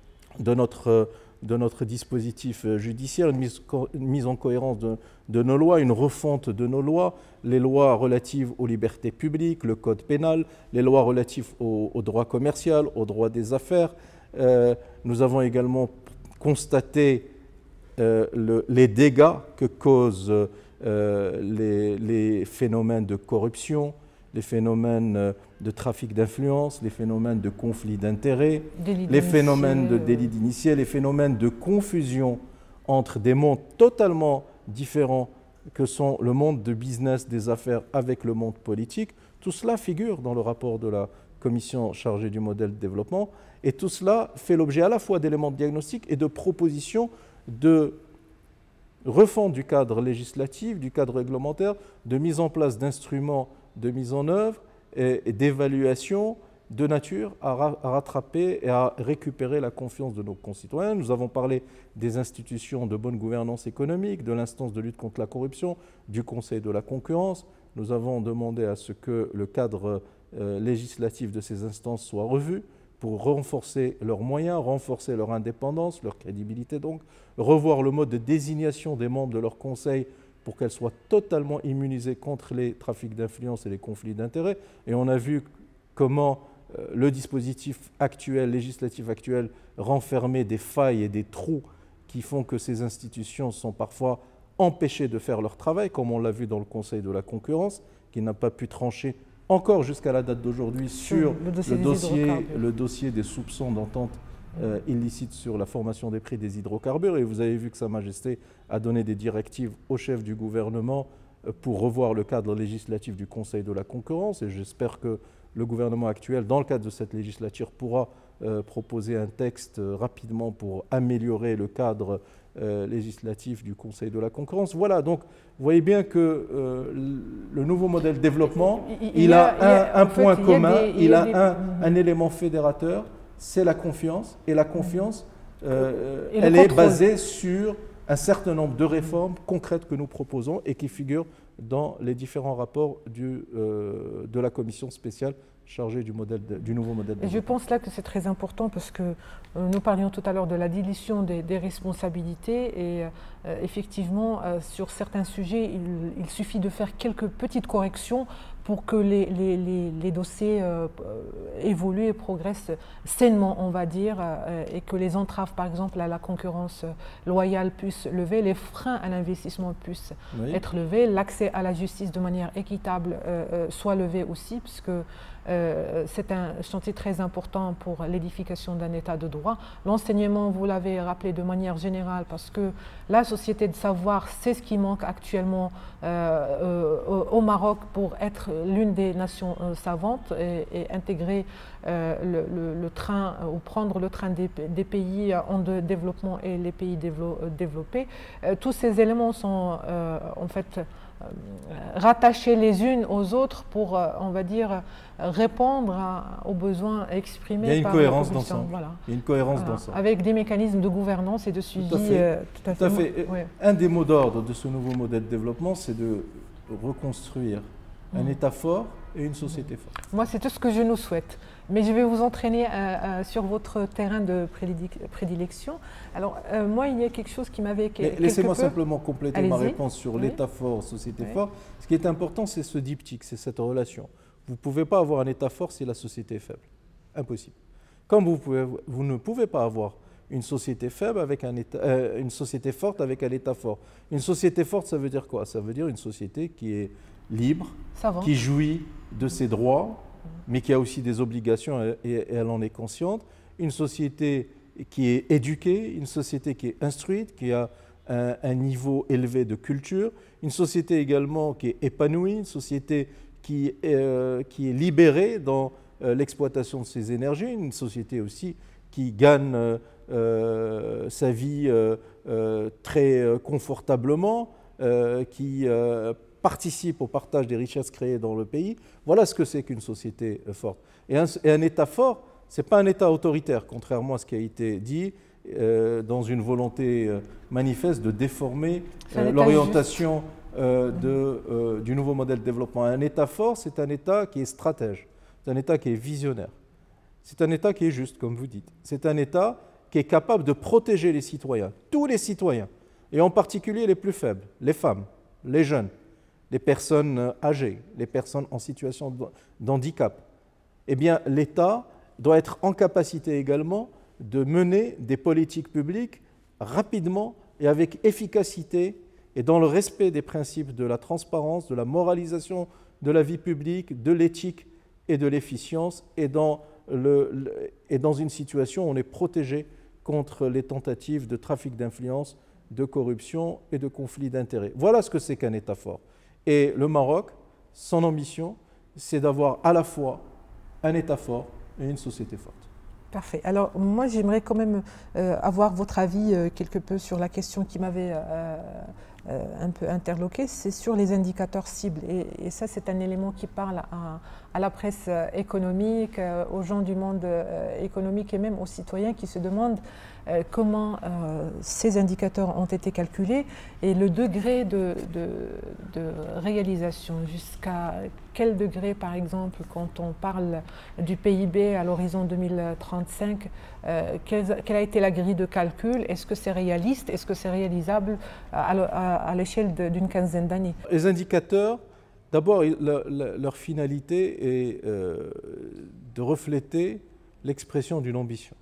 de notre, de notre dispositif judiciaire, une mise, une mise en cohérence de, de nos lois, une refonte de nos lois, les lois relatives aux libertés publiques, le code pénal, les lois relatives au, au droit commercial, au droit des affaires. Euh, nous avons également constaté euh, le, les dégâts que causent euh, les, les phénomènes de corruption, les phénomènes de trafic d'influence, les phénomènes de conflit d'intérêts, les phénomènes de délit d'initié, les phénomènes de confusion entre des mondes totalement différents que sont le monde de business, des affaires avec le monde politique. Tout cela figure dans le rapport de la commission chargée du modèle de développement, et tout cela fait l'objet à la fois d'éléments de diagnostic et de propositions de refonte du cadre législatif, du cadre réglementaire, de mise en place d'instruments de mise en œuvre et, et d'évaluation de nature à, ra à rattraper et à récupérer la confiance de nos concitoyens. Nous avons parlé des institutions de bonne gouvernance économique, de l'instance de lutte contre la corruption, du Conseil de la concurrence. Nous avons demandé à ce que le cadre euh, législatif de ces instances soit revu pour renforcer leurs moyens, renforcer leur indépendance, leur crédibilité donc, revoir le mode de désignation des membres de leur conseil pour qu'elles soient totalement immunisées contre les trafics d'influence et les conflits d'intérêts. Et on a vu comment euh, le dispositif actuel, législatif actuel, renfermait des failles et des trous qui font que ces institutions sont parfois empêchées de faire leur travail, comme on l'a vu dans le Conseil de la concurrence, qui n'a pas pu trancher encore jusqu'à la date d'aujourd'hui sur le dossier, le, dossier, le dossier des soupçons d'entente euh, illicite sur la formation des prix des hydrocarbures. Et vous avez vu que Sa Majesté a donné des directives au chef du gouvernement euh, pour revoir le cadre législatif du Conseil de la concurrence. Et j'espère que le gouvernement actuel, dans le cadre de cette législature, pourra euh, proposer un texte euh, rapidement pour améliorer le cadre Euh, législatif du Conseil de la concurrence. Voilà, donc vous voyez bien que euh, le nouveau modèle de développement, il, il, il a, a un, un point fait, commun, il, des, il a, a un, un élément fédérateur, c'est la confiance. Et la confiance, euh, et elle est basée sur un certain nombre de réformes concrètes que nous proposons et qui figurent dans les différents rapports du, euh, de la commission spéciale chargée du, modèle de, du nouveau modèle de développement. Je pense là que c'est très important parce que euh, nous parlions tout à l'heure de la dilution des, des responsabilités et euh, effectivement euh, sur certains sujets il, il suffit de faire quelques petites corrections pour que les, les, les, les dossiers euh, évoluent et progressent sainement, on va dire, euh, et que les entraves, par exemple, à la concurrence loyale puissent lever, les freins à l'investissement puissent oui. être levés, l'accès à la justice de manière équitable euh, euh, soit levé aussi, puisque euh, c'est un chantier très important pour l'édification d'un état de droit. L'enseignement, vous l'avez rappelé de manière générale, parce que la société de savoir, c'est ce qui manque actuellement euh, euh, au Maroc pour être l'une des nations euh, savantes et, et intégrer euh, le, le, le train ou prendre le train des, des pays en de développement et les pays dévelop, développés. Euh, tous ces éléments sont euh, en fait euh, rattachés les unes aux autres pour, euh, on va dire, répondre à, aux besoins exprimés par Il y a une par cohérence d'ensemble. voilà. Il y a une cohérence Voilà. d'ensemble. Avec des mécanismes de gouvernance et de suivi. Tout à fait. Euh, tout à Tout à fait. fait. Ouais. Un des mots d'ordre de ce nouveau modèle de développement, c'est de reconstruire mmh. un État fort et une société forte. Moi, c'est tout ce que je nous souhaite. Mais je vais vous entraîner euh, euh, sur votre terrain de prédilection. Alors, euh, moi, il y a quelque chose qui m'avait... Laissez-moi simplement compléter ma réponse sur oui. l'État fort, société oui. forte. Ce qui est important, c'est ce diptyque, c'est cette relation. Vous ne pouvez pas avoir un État fort si la société est faible. Impossible. Comme vous, pouvez, vous ne pouvez pas avoir une société faible avec un État, euh, une société forte avec un État fort. Une société forte, ça veut dire quoi? Ça veut dire une société qui est libre, qui jouit de ses droits, mais qui a aussi des obligations et, et elle en est consciente. Une société qui est éduquée, une société qui est instruite, qui a un, un niveau élevé de culture, une société également qui est épanouie, une société qui, est, euh, qui est libérée dans euh, l'exploitation de ses énergies, une société aussi qui gagne euh, euh, sa vie euh, euh, très euh, confortablement, euh, qui euh, participe au partage des richesses créées dans le pays. Voilà ce que c'est qu'une société euh, forte. Et un, et un État fort, ce n'est pas un État autoritaire, contrairement à ce qui a été dit, euh, dans une volonté euh, manifeste de déformer euh, l'orientation euh, de, euh, du nouveau modèle de développement. Un État fort, c'est un État qui est stratège, c'est un État qui est visionnaire. C'est un État qui est juste, comme vous dites. C'est un État qui est capable de protéger les citoyens, tous les citoyens, et en particulier les plus faibles, les femmes, les jeunes, les personnes âgées, les personnes en situation d'handicap. Eh bien, l'État doit être en capacité également de mener des politiques publiques rapidement et avec efficacité et dans le respect des principes de la transparence, de la moralisation de la vie publique, de l'éthique et de l'efficience, et dans Le, le, et dans une situation où on est protégé contre les tentatives de trafic d'influence, de corruption et de conflit d'intérêts. Voilà ce que c'est qu'un État fort. Et le Maroc, son ambition, c'est d'avoir à la fois un État fort et une société forte. Parfait. Alors moi, j'aimerais quand même euh, avoir votre avis euh, quelque peu sur la question qui m'avait euh, euh, un peu interloqué, c'est sur les indicateurs cibles. Et, et ça, c'est un élément qui parle à, à la presse économique, euh, aux gens du monde euh, économique et même aux citoyens qui se demandent euh, comment euh, ces indicateurs ont été calculés et le degré de, de, de réalisation, jusqu'à quel degré, par exemple, quand on parle du P I B à l'horizon deux mille trente-cinq, euh, quelle, quelle a été la grille de calcul? Est-ce que c'est réaliste? Est-ce que c'est réalisable à, à, à l'échelle d'une quinzaine d'années? Les indicateurs, d'abord, le, le, leur finalité est euh, de refléter l'expression d'une ambition.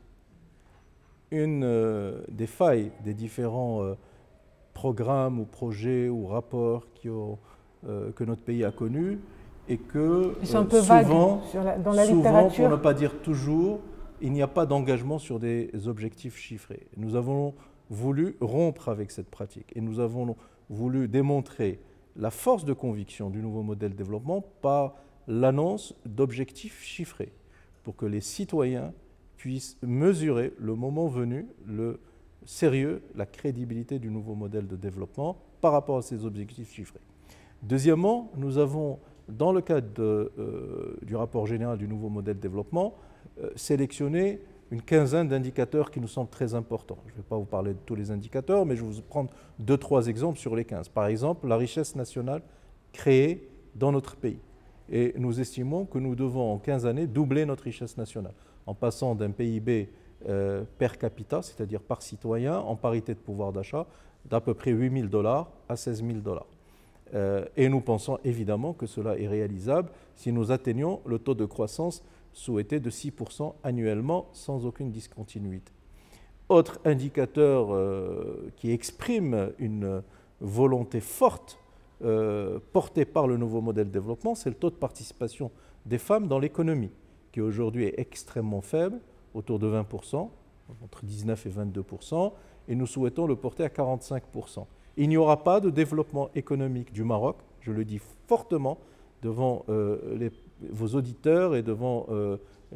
Une euh, des failles des différents euh, programmes ou projets ou rapports qui ont, euh, que notre pays a connus et que Ils sont un peu euh, souvent, vagues sur la, dans la souvent, littérature. pour ne pas dire toujours, il n'y a pas d'engagement sur des objectifs chiffrés. Nous avons voulu rompre avec cette pratique et nous avons voulu démontrer la force de conviction du nouveau modèle de développement par l'annonce d'objectifs chiffrés pour que les citoyens puissent mesurer le moment venu le sérieux, la crédibilité du nouveau modèle de développement par rapport à ces objectifs chiffrés. Deuxièmement, nous avons, dans le cadre de, euh, du rapport général du nouveau modèle de développement, euh, sélectionné une quinzaine d'indicateurs qui nous semblent très importants. Je ne vais pas vous parler de tous les indicateurs, mais je vais vous prendre deux, trois exemples sur les quinze. Par exemple, la richesse nationale créée dans notre pays. Et nous estimons que nous devons, en quinze années, doubler notre richesse nationale, en passant d'un P I B euh, per capita, c'est-à-dire par citoyen, en parité de pouvoir d'achat, d'à peu près huit mille dollars à seize mille dollars. Euh, et nous pensons évidemment que cela est réalisable si nous atteignons le taux de croissance souhaité de six pour cent annuellement sans aucune discontinuité. Autre indicateur euh, qui exprime une volonté forte euh, portée par le nouveau modèle de développement, c'est le taux de participation des femmes dans l'économie, qui aujourd'hui est extrêmement faible, autour de vingt pour cent, entre dix-neuf et vingt-deux pour cent, et nous souhaitons le porter à quarante-cinq pour cent. Il n'y aura pas de développement économique du Maroc, je le dis fortement, devant euh, les, vos auditeurs et devant euh,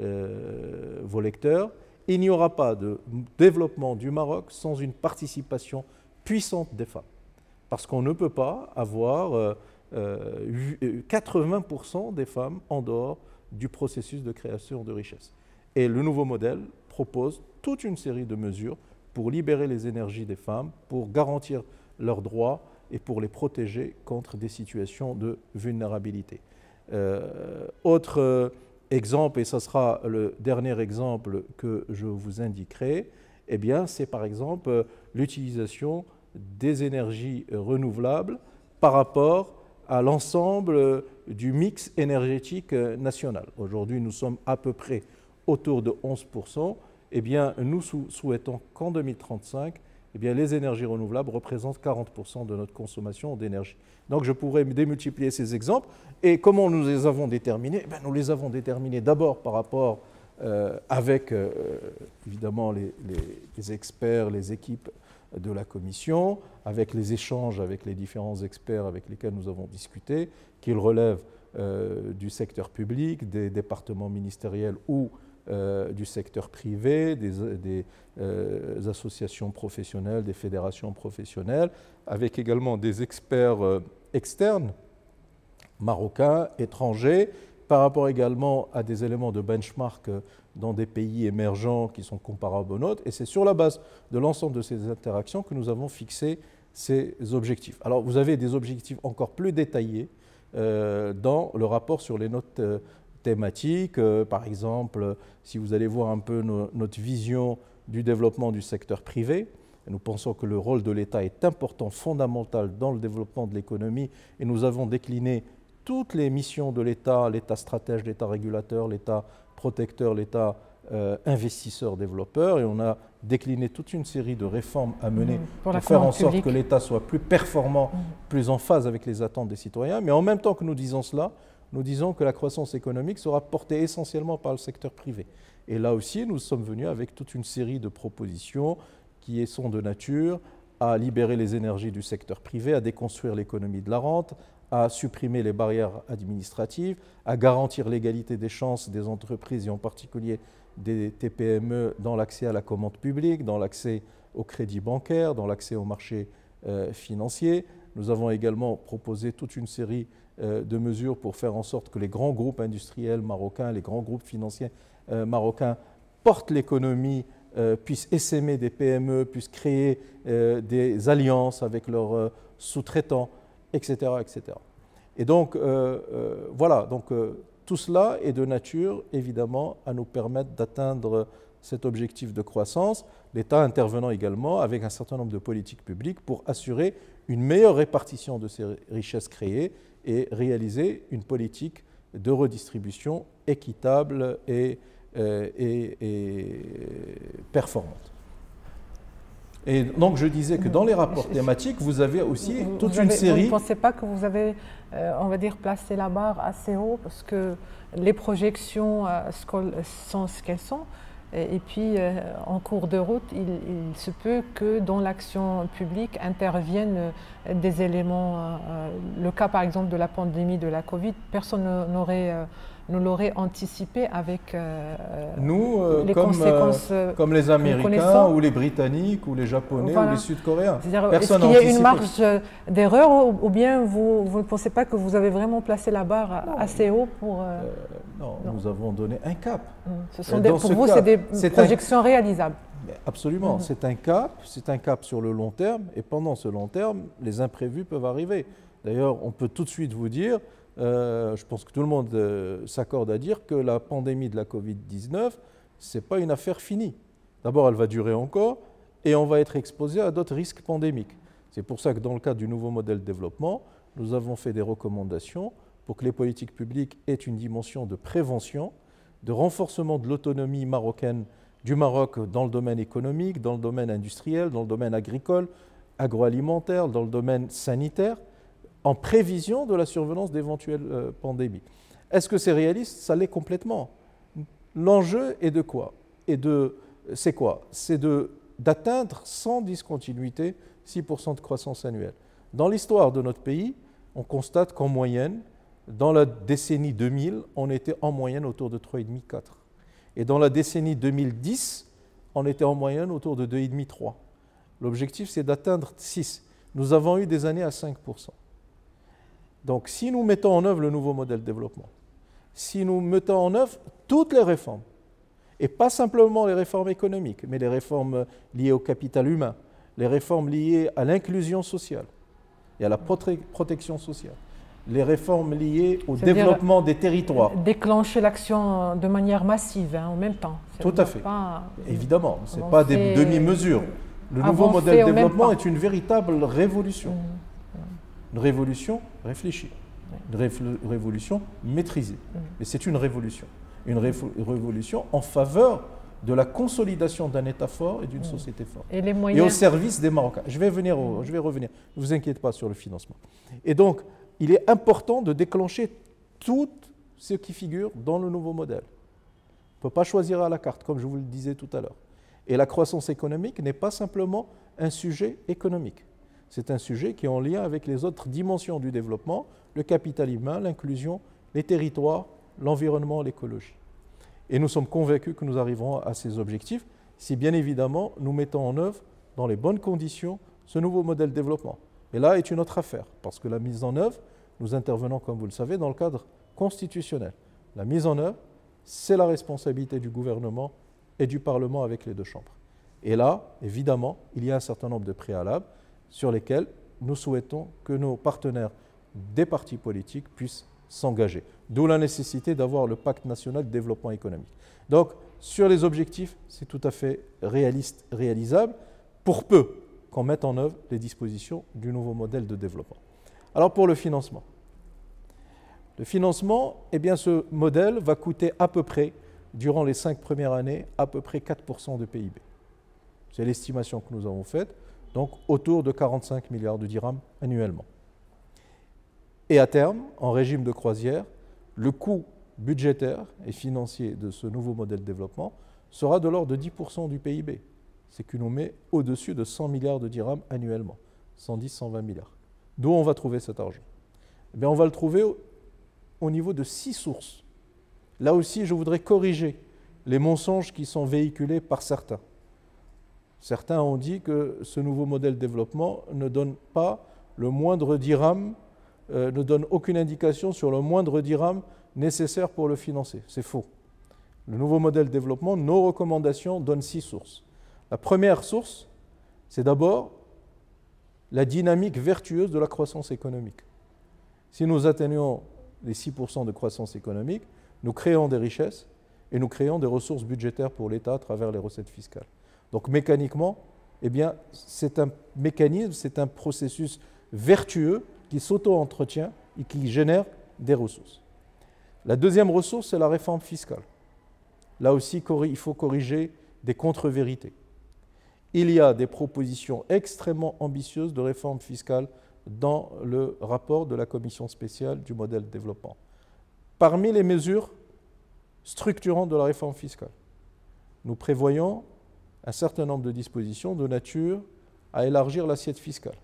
euh, vos lecteurs. Il n'y aura pas de développement du Maroc sans une participation puissante des femmes. Parce qu'on ne peut pas avoir euh, euh, quatre-vingts pour cent des femmes en dehors du processus de création de richesse. Et le nouveau modèle propose toute une série de mesures pour libérer les énergies des femmes, pour garantir leurs droits et pour les protéger contre des situations de vulnérabilité. Euh, autre euh, exemple, et ce sera le dernier exemple que je vous indiquerai, eh bien, c'est par exemple euh, l'utilisation des énergies renouvelables par rapport à l'ensemble euh, du mix énergétique euh, national. Aujourd'hui, nous sommes à peu près autour de onze pour cent. Eh bien, nous sou souhaitons qu'en deux mille trente-cinq, eh bien, les énergies renouvelables représentent quarante pour cent de notre consommation d'énergie. Donc je pourrais démultiplier ces exemples. Et comment nous les avons déterminés? Eh bien, nous les avons déterminés d'abord par rapport euh, avec euh, évidemment les, les, les experts, les équipes de la commission, avec les échanges avec les différents experts avec lesquels nous avons discuté, qu'ils relèvent euh, du secteur public, des départements ministériels ou Euh, du secteur privé, des, des euh, associations professionnelles, des fédérations professionnelles, avec également des experts euh, externes, marocains, étrangers, par rapport également à des éléments de benchmark dans des pays émergents qui sont comparables aux nôtres. Et c'est sur la base de l'ensemble de ces interactions que nous avons fixé ces objectifs. Alors vous avez des objectifs encore plus détaillés euh, dans le rapport sur les notes euh, thématiques. Euh, par exemple, si vous allez voir un peu no, notre vision du développement du secteur privé, nous pensons que le rôle de l'État est important, fondamental dans le développement de l'économie, et nous avons décliné toutes les missions de l'État, l'État stratège, l'État régulateur, l'État protecteur, l'État euh, investisseur, développeur, et on a décliné toute une série de réformes à mener mmh, pour, pour faire en sorte publique. que l'État soit plus performant, mmh. plus en phase avec les attentes des citoyens. Mais en même temps que nous disons cela, nous disons que la croissance économique sera portée essentiellement par le secteur privé. Et là aussi, nous sommes venus avec toute une série de propositions qui sont de nature à libérer les énergies du secteur privé, à déconstruire l'économie de la rente, à supprimer les barrières administratives, à garantir l'égalité des chances des entreprises et en particulier des T P M E dans l'accès à la commande publique, dans l'accès au crédit bancaire, dans l'accès au marché euh, financier. Nous avons également proposé toute une série euh, de mesures pour faire en sorte que les grands groupes industriels marocains, les grands groupes financiers euh, marocains portent l'économie, euh, puissent essaimer des P M E, puissent créer euh, des alliances avec leurs euh, sous-traitants, et cetera, et cetera. Et donc, euh, euh, voilà, donc, euh, tout cela est de nature, évidemment, à nous permettre d'atteindre cet objectif de croissance, l'État intervenant également avec un certain nombre de politiques publiques pour assurer une meilleure répartition de ces richesses créées et réaliser une politique de redistribution équitable et, euh, et, et performante. Et donc je disais que dans les rapports thématiques, vous avez aussi vous, toute vous avez, une série... Vous ne pensez pas que vous avez, euh, on va dire, placé la barre assez haut parce que les projections euh, sont ce qu'elles sont. Et puis, euh, en cours de route, il, il se peut que dans l'action publique interviennent euh, des éléments. Euh, le cas, par exemple, de la pandémie de la Covid, personne n'aurait euh, ne l'aurait anticipé avec euh, Nous, euh, les comme, conséquences. Euh, comme les Américains, ou les Britanniques, ou les Japonais, voilà. ou les Sud-Coréens. Est-ce qu'il y a une marge d'erreur ou, ou bien vous, vous ne pensez pas que vous avez vraiment placé la barre non. assez haut pour... Euh, euh, non, non, nous avons donné un cap. Ce sont des, pour ce vous, c'est des projections un... réalisables. Absolument, mmh. c'est un cap, c'est un cap sur le long terme, et pendant ce long terme, les imprévus peuvent arriver. D'ailleurs, on peut tout de suite vous dire, euh, je pense que tout le monde euh, s'accorde à dire que la pandémie de la Covid dix-neuf, ce n'est pas une affaire finie. D'abord, elle va durer encore, et on va être exposé à d'autres risques pandémiques. C'est pour ça que dans le cadre du nouveau modèle de développement, nous avons fait des recommandations pour que les politiques publiques aient une dimension de prévention, de renforcement de l'autonomie marocaine du Maroc dans le domaine économique, dans le domaine industriel, dans le domaine agricole, agroalimentaire, dans le domaine sanitaire, en prévision de la survenance d'éventuelles euh, pandémies. Est-ce que c'est réaliste? Ça l'est complètement. L'enjeu est de quoi? Et de, c'est quoi? C'est de, d'atteindre sans discontinuité six pour cent de croissance annuelle. Dans l'histoire de notre pays, on constate qu'en moyenne, Dans la décennie deux mille, on était en moyenne autour de trois virgule cinq à quatre. Et dans la décennie deux mille dix, on était en moyenne autour de deux virgule cinq à trois. L'objectif, c'est d'atteindre six. Nous avons eu des années à cinq pour cent. Donc, si nous mettons en œuvre le nouveau modèle de développement, si nous mettons en œuvre toutes les réformes, et pas simplement les réformes économiques, mais les réformes liées au capital humain, les réformes liées à l'inclusion sociale et à la prote- protection sociale, les réformes liées au développement des territoires. Déclencher l'action de manière massive, hein, en même temps. Tout à fait. Pas, évidemment, ce n'est pas des demi-mesures. Le nouveau modèle de développement est une véritable révolution. Mmh. Une révolution réfléchie, une réf- révolution maîtrisée. Mmh. Mais c'est une révolution. Une révo- révolution en faveur de la consolidation d'un État fort et d'une mmh. société forte. Et, les moyens... et au service des Marocains. Je vais, venir au, je vais revenir, ne vous inquiétez pas sur le financement. Et donc, il est important de déclencher tout ce qui figure dans le nouveau modèle. On ne peut pas choisir à la carte, comme je vous le disais tout à l'heure. Et la croissance économique n'est pas simplement un sujet économique. C'est un sujet qui est en lien avec les autres dimensions du développement, le capital humain, l'inclusion, les territoires, l'environnement, l'écologie. Et nous sommes convaincus que nous arriverons à ces objectifs si, bien évidemment, nous mettons en œuvre, dans les bonnes conditions, ce nouveau modèle de développement. Et là est une autre affaire, parce que la mise en œuvre, nous intervenons, comme vous le savez, dans le cadre constitutionnel. La mise en œuvre, c'est la responsabilité du gouvernement et du Parlement avec les deux chambres. Et là, évidemment, il y a un certain nombre de préalables sur lesquels nous souhaitons que nos partenaires des partis politiques puissent s'engager. D'où la nécessité d'avoir le pacte national de développement économique. Donc, sur les objectifs, c'est tout à fait réaliste, réalisable, pour peu qu'on mette en œuvre les dispositions du nouveau modèle de développement. Alors, pour le financement. Le financement, eh bien, ce modèle va coûter à peu près, durant les cinq premières années, à peu près quatre pour cent de P I B. C'est l'estimation que nous avons faite, donc autour de quarante-cinq milliards de dirhams annuellement. Et à terme, en régime de croisière, le coût budgétaire et financier de ce nouveau modèle de développement sera de l'ordre de dix pour cent du P I B, ce qui nous met au-dessus de cent milliards de dirhams annuellement, cent dix à cent vingt milliards. D'où on va trouver cet argent? Eh bien, on va le trouver au, au niveau de six sources. Là aussi, je voudrais corriger les mensonges qui sont véhiculés par certains. Certains ont dit que ce nouveau modèle de développement ne donne pas le moindre dirham, euh, ne donne aucune indication sur le moindre dirham nécessaire pour le financer. C'est faux. Le nouveau modèle de développement, nos recommandations donnent six sources. La première source, c'est d'abord la dynamique vertueuse de la croissance économique. Si nous atteignons les six pour cent de croissance économique, nous créons des richesses et nous créons des ressources budgétaires pour l'État à travers les recettes fiscales. Donc mécaniquement, eh bien, c'est un mécanisme, c'est un processus vertueux qui s'auto-entretient et qui génère des ressources. La deuxième ressource, c'est la réforme fiscale. Là aussi, il faut corriger des contre-vérités. Il y a des propositions extrêmement ambitieuses de réforme fiscale dans le rapport de la commission spéciale du modèle de développement. Parmi les mesures structurantes de la réforme fiscale, nous prévoyons un certain nombre de dispositions de nature à élargir l'assiette fiscale.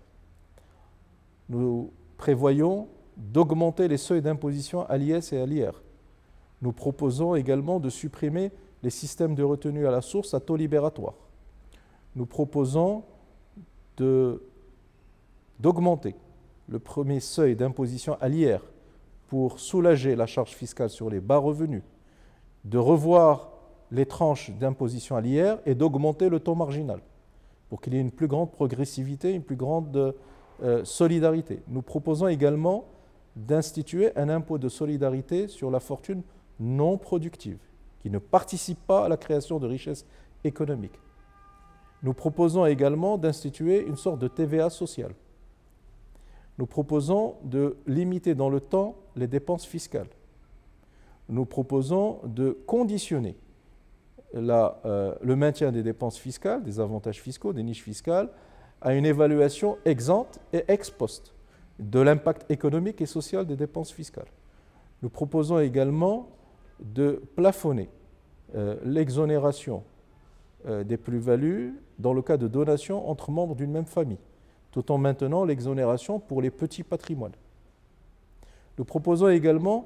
Nous prévoyons d'augmenter les seuils d'imposition à l'I S et à l'I R. Nous proposons également de supprimer les systèmes de retenue à la source à taux libératoire. Nous proposons de, d'augmenter le premier seuil d'imposition à l'I R pour soulager la charge fiscale sur les bas revenus, de revoir les tranches d'imposition à l'I R et d'augmenter le taux marginal pour qu'il y ait une plus grande progressivité, une plus grande euh, solidarité. Nous proposons également d'instituer un impôt de solidarité sur la fortune non productive qui ne participe pas à la création de richesses économiques. Nous proposons également d'instituer une sorte de T V A sociale. Nous proposons de limiter dans le temps les dépenses fiscales. Nous proposons de conditionner la, euh, le maintien des dépenses fiscales, des avantages fiscaux, des niches fiscales, à une évaluation ex ante et ex post de l'impact économique et social des dépenses fiscales. Nous proposons également de plafonner euh, l'exonération euh, des plus-values dans le cas de donations entre membres d'une même famille, tout en maintenant l'exonération pour les petits patrimoines. Nous proposons également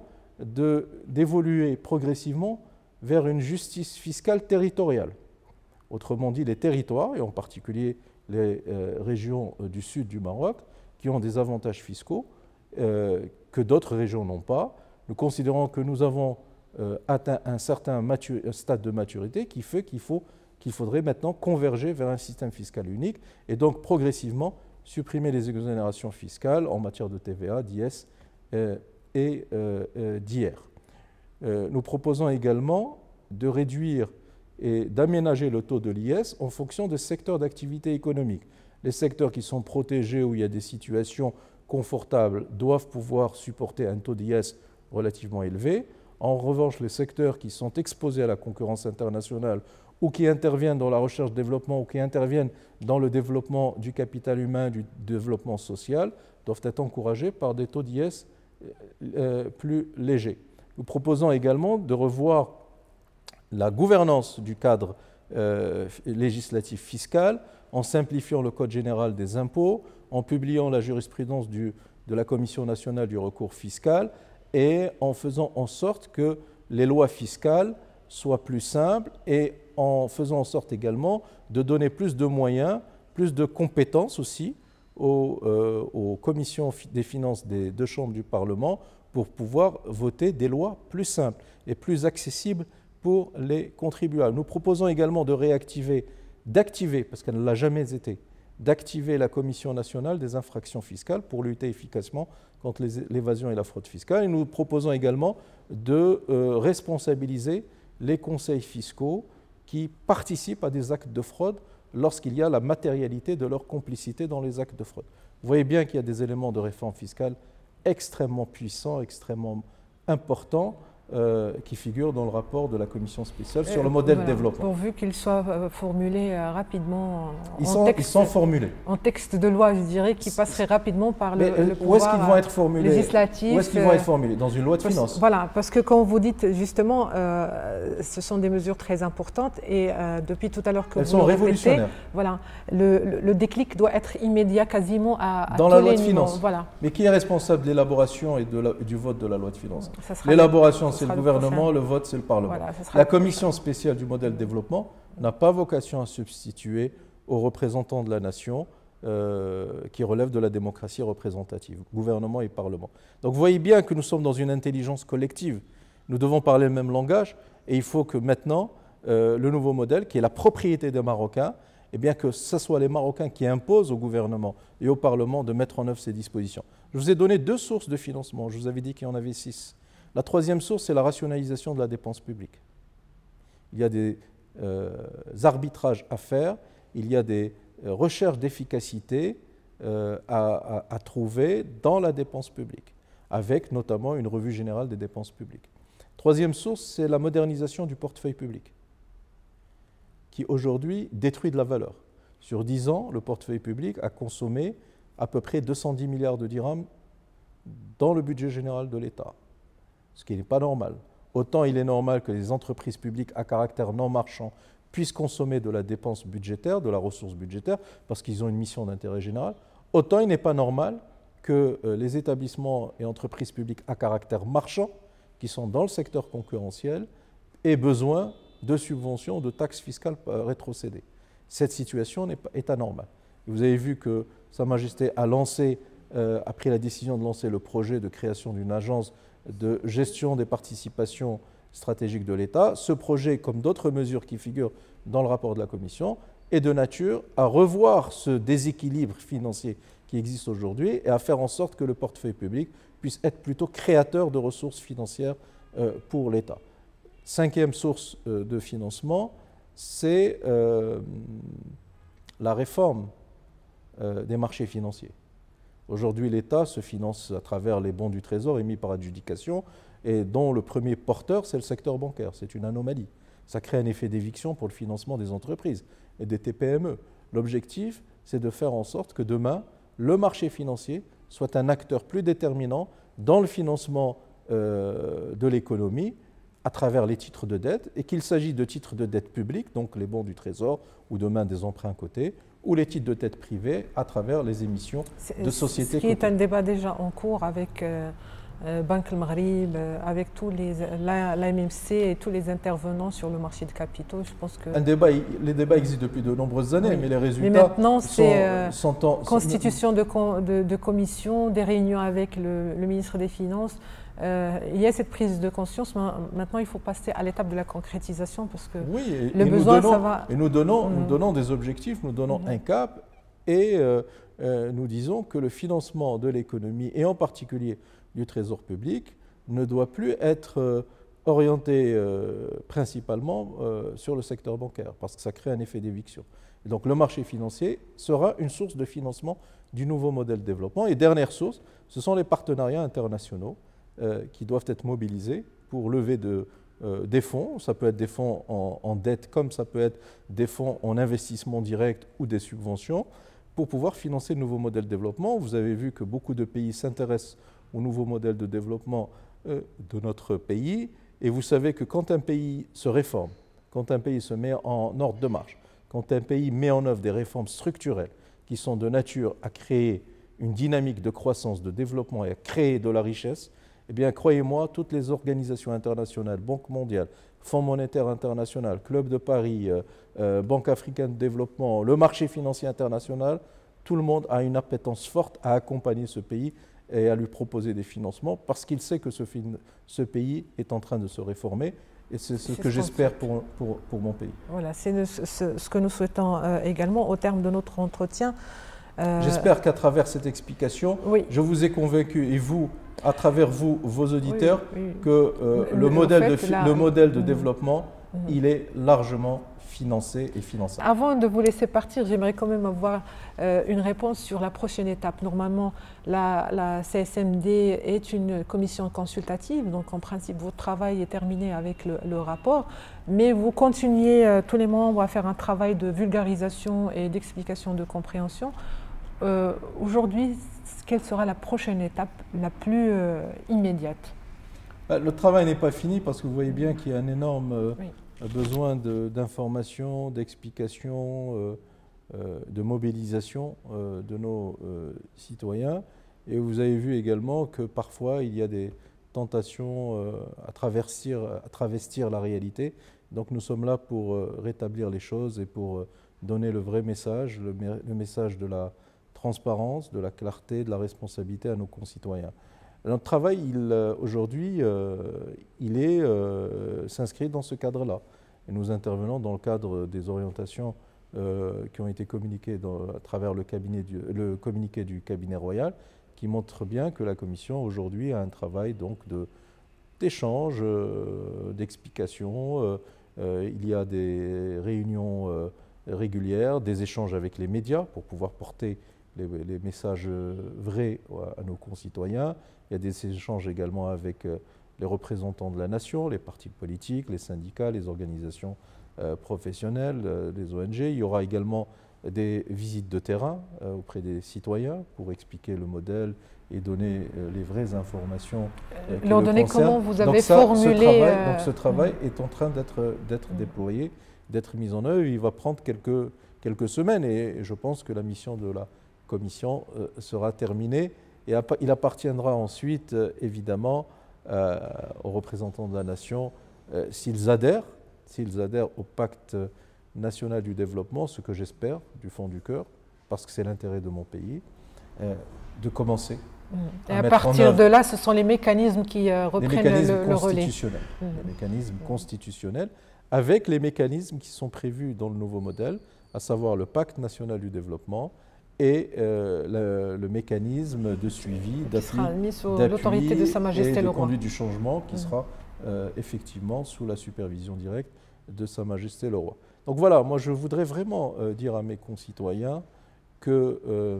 d'évoluer progressivement vers une justice fiscale territoriale. Autrement dit, les territoires, et en particulier les euh, régions euh, du sud du Maroc, qui ont des avantages fiscaux euh, que d'autres régions n'ont pas. Nous considérons que nous avons euh, atteint un certain stade de maturité qui fait qu'il faut, qu'il faudrait maintenant converger vers un système fiscal unique et donc progressivement supprimer les exonérations fiscales en matière de T V A, d'I S euh, et euh, euh, d'I R. Euh, nous proposons également de réduire et d'aménager le taux de l'I S en fonction des secteurs d'activité économique. Les secteurs qui sont protégés, où il y a des situations confortables, doivent pouvoir supporter un taux d'I S relativement élevé. En revanche, les secteurs qui sont exposés à la concurrence internationale ou qui interviennent dans la recherche-développement ou qui interviennent dans le développement du capital humain, du développement social, doivent être encouragés par des taux d'I S euh, plus légers. Nous proposons également de revoir la gouvernance du cadre euh, législatif fiscal en simplifiant le Code général des impôts, en publiant la jurisprudence du, de la Commission nationale du recours fiscal et en faisant en sorte que les lois fiscales soient plus simples et en faisant en sorte également de donner plus de moyens, plus de compétences aussi aux, euh, aux commissions des finances des deux chambres du Parlement pour pouvoir voter des lois plus simples et plus accessibles pour les contribuables. Nous proposons également de réactiver, d'activer, parce qu'elle ne l'a jamais été, d'activer la Commission nationale des infractions fiscales pour lutter efficacement contre l'évasion et la fraude fiscale. Et nous proposons également de euh, responsabiliser les conseils fiscaux qui participent à des actes de fraude lorsqu'il y a la matérialité de leur complicité dans les actes de fraude. Vous voyez bien qu'il y a des éléments de réforme fiscale extrêmement puissants, extrêmement importants, Euh, qui figure dans le rapport de la commission spéciale sur le modèle voilà, de développement. Pourvu qu'ils soient euh, formulés euh, rapidement en ils sont, texte, ils sont formulés. En texte de loi, je dirais, qui passerait rapidement par le, le pouvoir où est-ce qu'ils vont être formulés législatif. Où est-ce qu'ils vont être formulés? Dans une loi de parce, finances. Voilà, parce que quand vous dites justement, euh, ce sont des mesures très importantes et euh, depuis tout à l'heure que Elles vous sont le répétez, révolutionnaires. Voilà, le, le, le déclic doit être immédiat quasiment à, à dans tous la loi les de niveaux. finances. Voilà. Mais qui est responsable de l'élaboration et de la, du vote de la loi de finances? Ça L'élaboration, c'est le le gouvernement, prochain. le vote, c'est le Parlement. Voilà, la commission spéciale du modèle de développement n'a pas vocation à substituer aux représentants de la nation euh, qui relèvent de la démocratie représentative, gouvernement et Parlement. Donc vous voyez bien que nous sommes dans une intelligence collective. Nous devons parler le même langage et il faut que maintenant, euh, le nouveau modèle, qui est la propriété des Marocains, eh bien que ce soit les Marocains qui imposent au gouvernement et au Parlement de mettre en œuvre ces dispositions. Je vous ai donné deux sources de financement, je vous avais dit qu'il y en avait six. La troisième source, c'est la rationalisation de la dépense publique. Il y a des euh, arbitrages à faire, il y a des euh, recherches d'efficacité euh, à, à, à trouver dans la dépense publique, avec notamment une revue générale des dépenses publiques. Troisième source, c'est la modernisation du portefeuille public, qui aujourd'hui détruit de la valeur. Sur dix ans, le portefeuille public a consommé à peu près deux cent dix milliards de dirhams dans le budget général de l'État, ce qui n'est pas normal. Autant il est normal que les entreprises publiques à caractère non marchand puissent consommer de la dépense budgétaire, de la ressource budgétaire, parce qu'ils ont une mission d'intérêt général, autant il n'est pas normal que les établissements et entreprises publiques à caractère marchand, qui sont dans le secteur concurrentiel, aient besoin de subventions, de taxes fiscales rétrocédées. Cette situation est anormale. Vous avez vu que Sa Majesté a lancé, euh, a pris la décision de lancer le projet de création d'une agence de gestion des participations stratégiques de l'État. Ce projet, comme d'autres mesures qui figurent dans le rapport de la Commission, est de nature à revoir ce déséquilibre financier qui existe aujourd'hui et à faire en sorte que le portefeuille public puisse être plutôt créateur de ressources financières euh, pour l'État. Cinquième source euh, de financement, c'est euh, la réforme euh, des marchés financiers. Aujourd'hui, l'État se finance à travers les bons du Trésor émis par adjudication et dont le premier porteur, c'est le secteur bancaire. C'est une anomalie. Ça crée un effet d'éviction pour le financement des entreprises et des T P M E. L'objectif, c'est de faire en sorte que demain, le marché financier soit un acteur plus déterminant dans le financement euh, de l'économie à travers les titres de dette et qu'il s'agit de titres de dette publics, donc les bons du Trésor ou demain des emprunts cotés, ou les titres de dette privés à travers les émissions de sociétés cotées. Ce qui cotées. est un débat déjà en cours avec euh, euh, Banque El Maghrib, euh, avec tous les, la, la M M C et tous les intervenants sur le marché de capitaux. Je pense que... Un débat, les débats existent depuis de nombreuses années, oui. mais les résultats mais maintenant, sont, c'est sont en... constitution de, de, de commission, des réunions avec le, le ministre des Finances. Euh, il y a cette prise de conscience. Maintenant, il faut passer à l'étape de la concrétisation parce que oui, et, le et besoin, nous donnons, ça va... Et nous donnons, mmh. nous donnons des objectifs, nous donnons mmh. un cap et euh, euh, nous disons que le financement de l'économie et en particulier du trésor public ne doit plus être euh, orienté euh, principalement euh, sur le secteur bancaire parce que ça crée un effet d'éviction. Et donc le marché financier sera une source de financement du nouveau modèle de développement. Et dernière source, ce sont les partenariats internationaux euh, qui doivent être mobilisés pour lever de, euh, des fonds. Ça peut être des fonds en, en dette comme ça peut être des fonds en investissement direct ou des subventions pour pouvoir financer le nouveau modèle de développement. Vous avez vu que beaucoup de pays s'intéressent au nouveau modèle de développement euh, de notre pays. Et vous savez que quand un pays se réforme, quand un pays se met en ordre de marche, quand un pays met en œuvre des réformes structurelles qui sont de nature à créer une dynamique de croissance, de développement et à créer de la richesse, eh bien, croyez-moi, toutes les organisations internationales, Banque mondiale, Fonds monétaire international, Club de Paris, euh, euh, Banque africaine de développement, le marché financier international, tout le monde a une appétence forte à accompagner ce pays et à lui proposer des financements parce qu'il sait que ce, ce pays est en train de se réformer et c'est ce que j'espère pour, pour, pour mon pays. Voilà, c'est ce, ce que nous souhaitons euh, également au terme de notre entretien. Euh... J'espère qu'à travers cette explication, oui. je vous ai convaincu et vous, à travers vous, vos auditeurs, oui, oui. que euh, le, le, modèle fait, de, la... le modèle de mmh. développement, mmh. il est largement financé et finançable. Avant de vous laisser partir, j'aimerais quand même avoir euh, une réponse sur la prochaine étape. Normalement, la, la C S M D est une commission consultative, donc en principe, votre travail est terminé avec le, le rapport, mais vous continuez, euh, tous les membres, à faire un travail de vulgarisation et d'explication de compréhension. Euh, Aujourd'hui, quelle sera la prochaine étape la plus euh, immédiate? Le travail n'est pas fini parce que vous voyez bien qu'il y a un énorme euh, oui. besoin d'informations, d'explications, euh, euh, de mobilisation euh, de nos euh, citoyens. Et vous avez vu également que parfois il y a des tentations euh, à, travestir, à travestir la réalité. Donc nous sommes là pour euh, rétablir les choses et pour euh, donner le vrai message, le, le message de la transparence, de la clarté, de la responsabilité à nos concitoyens. Notre travail, euh, aujourd'hui, euh, il est euh, s'inscrit dans ce cadre-là. Et nous intervenons dans le cadre des orientations euh, qui ont été communiquées dans, à travers le, cabinet du, le communiqué du cabinet royal, qui montre bien que la Commission, aujourd'hui, a un travail d'échange, euh, d'explication. Euh, euh, il y a des réunions euh, régulières, des échanges avec les médias pour pouvoir porter Les, les messages vrais à nos concitoyens. Il y a des échanges également avec les représentants de la nation, les partis politiques, les syndicats, les organisations euh, professionnelles, euh, les O N G. Il y aura également des visites de terrain euh, auprès des citoyens pour expliquer le modèle et donner euh, les vraies informations euh, qui leur le donner concernent. Comment vous avez donc ça, formulé... Ce travail, euh... donc ce travail mmh. est en train d'être d'être mmh. déployé, d'être mis en œuvre. Il va prendre quelques, quelques semaines et je pense que la mission de la commission euh, sera terminée et il appartiendra ensuite euh, évidemment euh, aux représentants de la nation euh, s'ils adhèrent, s'ils adhèrent au pacte national du développement, ce que j'espère du fond du cœur, parce que c'est l'intérêt de mon pays, euh, de commencer. Mmh. Et à, à partir de là, ce sont les mécanismes qui euh, reprennent le, le relais. Mmh. Les mécanismes mmh. constitutionnels, avec les mécanismes qui sont prévus dans le nouveau modèle, à savoir le pacte national du développement, et euh, le, le mécanisme de suivi, d'appui l'autorité de Sa Majesté et de le Roi. conduite du changement qui mmh. sera euh, effectivement sous la supervision directe de Sa Majesté le Roi. Donc voilà, moi je voudrais vraiment euh, dire à mes concitoyens que euh,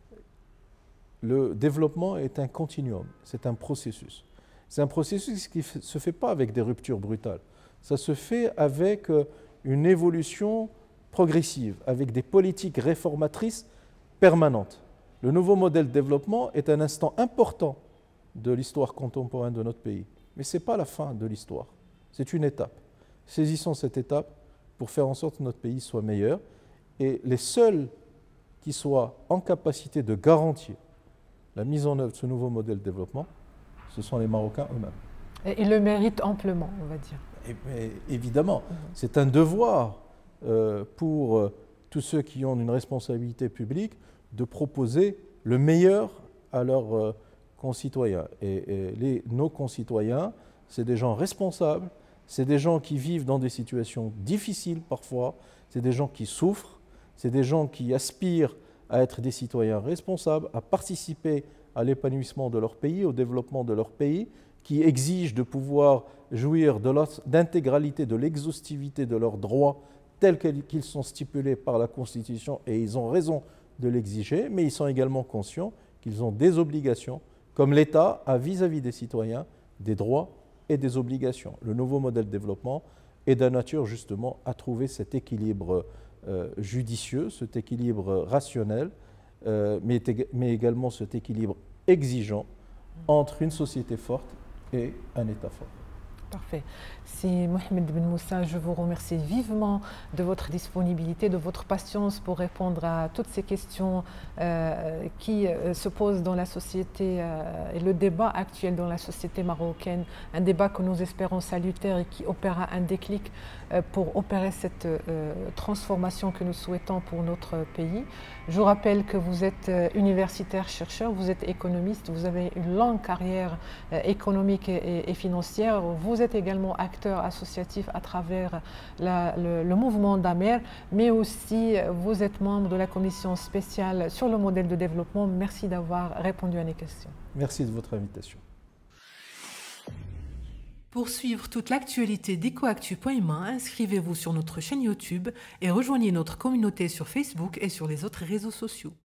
le développement est un continuum, c'est un processus. C'est un processus qui ne se fait pas avec des ruptures brutales, ça se fait avec euh, une évolution progressive, avec des politiques réformatrices permanente. Le nouveau modèle de développement est un instant important de l'histoire contemporaine de notre pays. Mais ce n'est pas la fin de l'histoire, c'est une étape. Saisissons cette étape pour faire en sorte que notre pays soit meilleur. Et les seuls qui soient en capacité de garantir la mise en œuvre de ce nouveau modèle de développement, ce sont les Marocains eux-mêmes. Et ils le méritent amplement, on va dire. Et, et, évidemment, c'est un devoir euh, pour euh, tous ceux qui ont une responsabilité publique de proposer le meilleur à leurs euh, concitoyens. Et, et les, nos concitoyens, c'est des gens responsables, c'est des gens qui vivent dans des situations difficiles parfois, c'est des gens qui souffrent, c'est des gens qui aspirent à être des citoyens responsables, à participer à l'épanouissement de leur pays, au développement de leur pays, qui exigent de pouvoir jouir de l'intégralité, de l'exhaustivité de leurs droits tels qu'ils sont stipulés par la Constitution, et ils ont raison de l'exiger, mais ils sont également conscients qu'ils ont des obligations, comme l'État a vis-à-vis des citoyens des droits et des obligations. Le nouveau modèle de développement est de nature justement à trouver cet équilibre euh, judicieux, cet équilibre rationnel, euh, mais, mais également cet équilibre exigeant entre une société forte et un État fort. Parfait. Si Mohamed Ben Moussa, je vous remercie vivement de votre disponibilité, de votre patience pour répondre à toutes ces questions euh, qui euh, se posent dans la société euh, et le débat actuel dans la société marocaine, un débat que nous espérons salutaire et qui opérera un déclic euh, pour opérer cette euh, transformation que nous souhaitons pour notre pays. Je vous rappelle que vous êtes euh, universitaire chercheur, vous êtes économiste, vous avez une longue carrière euh, économique et, et, et financière. Vous êtes également acteur associatif à travers la, le, le mouvement d'Amer, mais aussi vous êtes membre de la commission spéciale sur le modèle de développement. Merci d'avoir répondu à mes questions. Merci de votre invitation. Pour suivre toute l'actualité d'Ecoactu point M A, inscrivez-vous sur notre chaîne YouTube et rejoignez notre communauté sur Facebook et sur les autres réseaux sociaux.